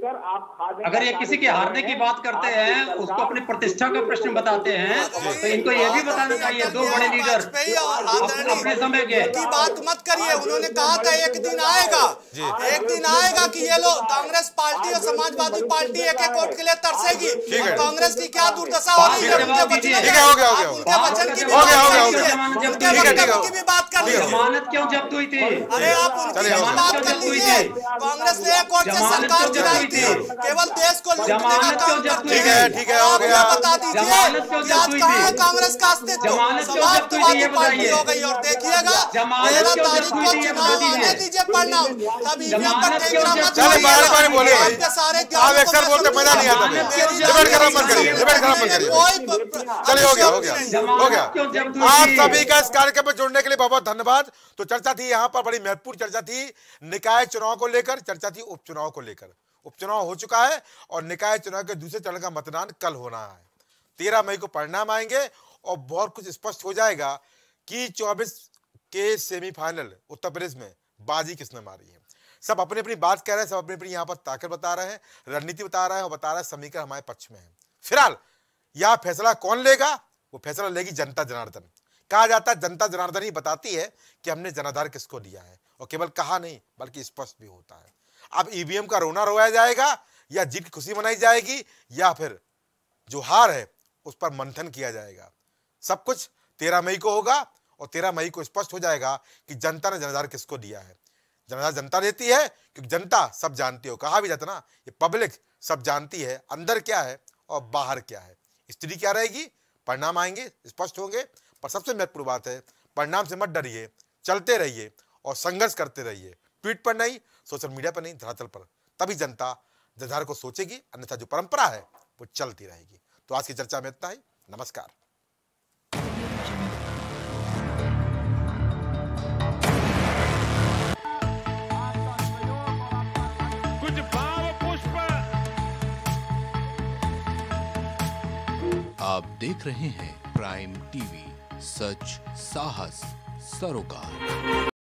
अगर ये किसी के हारने की बात करते हैं, उसको अपनी प्रतिष्ठा का प्रश्न बताते हैं, तो इनको ये भी बताना चाहिए। दो बड़े लीडर वाजपेयी और आदरणीय अपने समय के की बात मत करिए। उन्होंने कहा था एक दिन आएगा, एक दिन आएगा कि ये लोग कांग्रेस पार्टी और समाजवादी पार्टी एक एक वोट के लिए तरसेगी, है। और कांग्रेस की क्या दुर्दशा होगी ठीक है, उनके वचन ठीक है, हो गया, हो गया, आप उनके वचन की भी हो गया, हो बात गया, कर हो लीजिए, गया। उनके ठीक है, ठीक है। वक्तव्य की भी बात कर लीजिए। जमानत क्यों जब्त हुई थी? अरे आप उनकी चलिए, भी हो बात गया। कर लीजिए। कांग्रेस ने एक वोट से जमानत सरकार क्यों जब्त चलाई हुई थी, थी? केवल देश को लूटने का जमानत काम क्यों जब्त करती हुई ठीक है, ठीक है, हो आप गया। हमें बता दीजिए जमानत क्यों कि जब्त आज हुई कहाँ थी? है कांग्रेस का अस्तित्व? जमानत क्यों जब्त हुई थी, ये समाजवादी पार्टी बताइए। हो गई, और देखिएगा जमानत तेरह क्यों तारीख जब्त हुई को थी, ये चुनाव बता आने दीजिए। दीजिए परिणाम, तब ईवीएम पर जमानत क्यों टेंगरा जब्त मत चलो, हुई? बार बार बोलिए भाई। आपके सारे आप ज्ञान एक सर बोलते मजा नहीं आता जमानत भाई। क्यों जब्त डिबेट खत्म हुई? मत करिए, डिबेट खत्म मत करिए। चलिए, हो गया, हो गया, हो गया। क्यों जब्त हुई आप थी? सभी का इस कार्यक्रम में जुड़ने के लिए बहुत बहुत धन्यवाद। तो चर्चा थी यहाँ पर, बड़ी महत्वपूर्ण चर्चा थी निकाय चुनाव को लेकर, चर्चा थी उपचुनाव को लेकर। उपचुनाव हो चुका है और निकाय चुनाव के दूसरे चरण का मतदान कल होना है। तेरह मई को परिणाम आएंगे और बहुत कुछ स्पष्ट हो जाएगा कि चौबीस के सेमीफाइनल उत्तर प्रदेश में बाजी किसने मारी है। सब अपनी अपनी बात कह रहे हैं, सब अपनी अपनी यहाँ पर ताकत बता रहे हैं, रणनीति बता रहे हैं और बता रहे हैं समीकरण हमारे पक्ष में है। फिलहाल यह फैसला कौन लेगा? वो फैसला लेगी जनता जनार्दन। कहा जाता है जनता जनार्दन ही बताती है कि हमने जनाधार किसको दिया है, और केवल कहा नहीं बल्कि स्पष्ट भी होता है। अब ईवीएम का रोना रोया जाएगा या जीत की खुशी मनाई जाएगी, या फिर जो हार है उस पर मंथन किया जाएगा। सब कुछ तेरह मई को होगा और तेरह मई को स्पष्ट हो जाएगा कि जनता ने जनाधार किसको दिया है। जनाधार जनता देती है क्योंकि जनता सब जानती हो, कहा भी जाता ना, ये पब्लिक सब जानती है अंदर क्या है और बाहर क्या है। स्थिति क्या रहेगी, परिणाम आएंगे, स्पष्ट होंगे। पर सबसे महत्वपूर्ण बात है, परिणाम से मत डरिए, चलते रहिए और संघर्ष करते रहिए। ट्वीट पर नहीं, सोशल मीडिया पर नहीं, धरातल पर। तभी जनता जनाधार को सोचेगी, अन्यथा जो परंपरा है वो चलती रहेगी। तो आज की चर्चा में इतना ही। नमस्कार। कुछ भाव पुष्प। आप देख रहे हैं प्राइम टीवी, सच साहस सरोकार।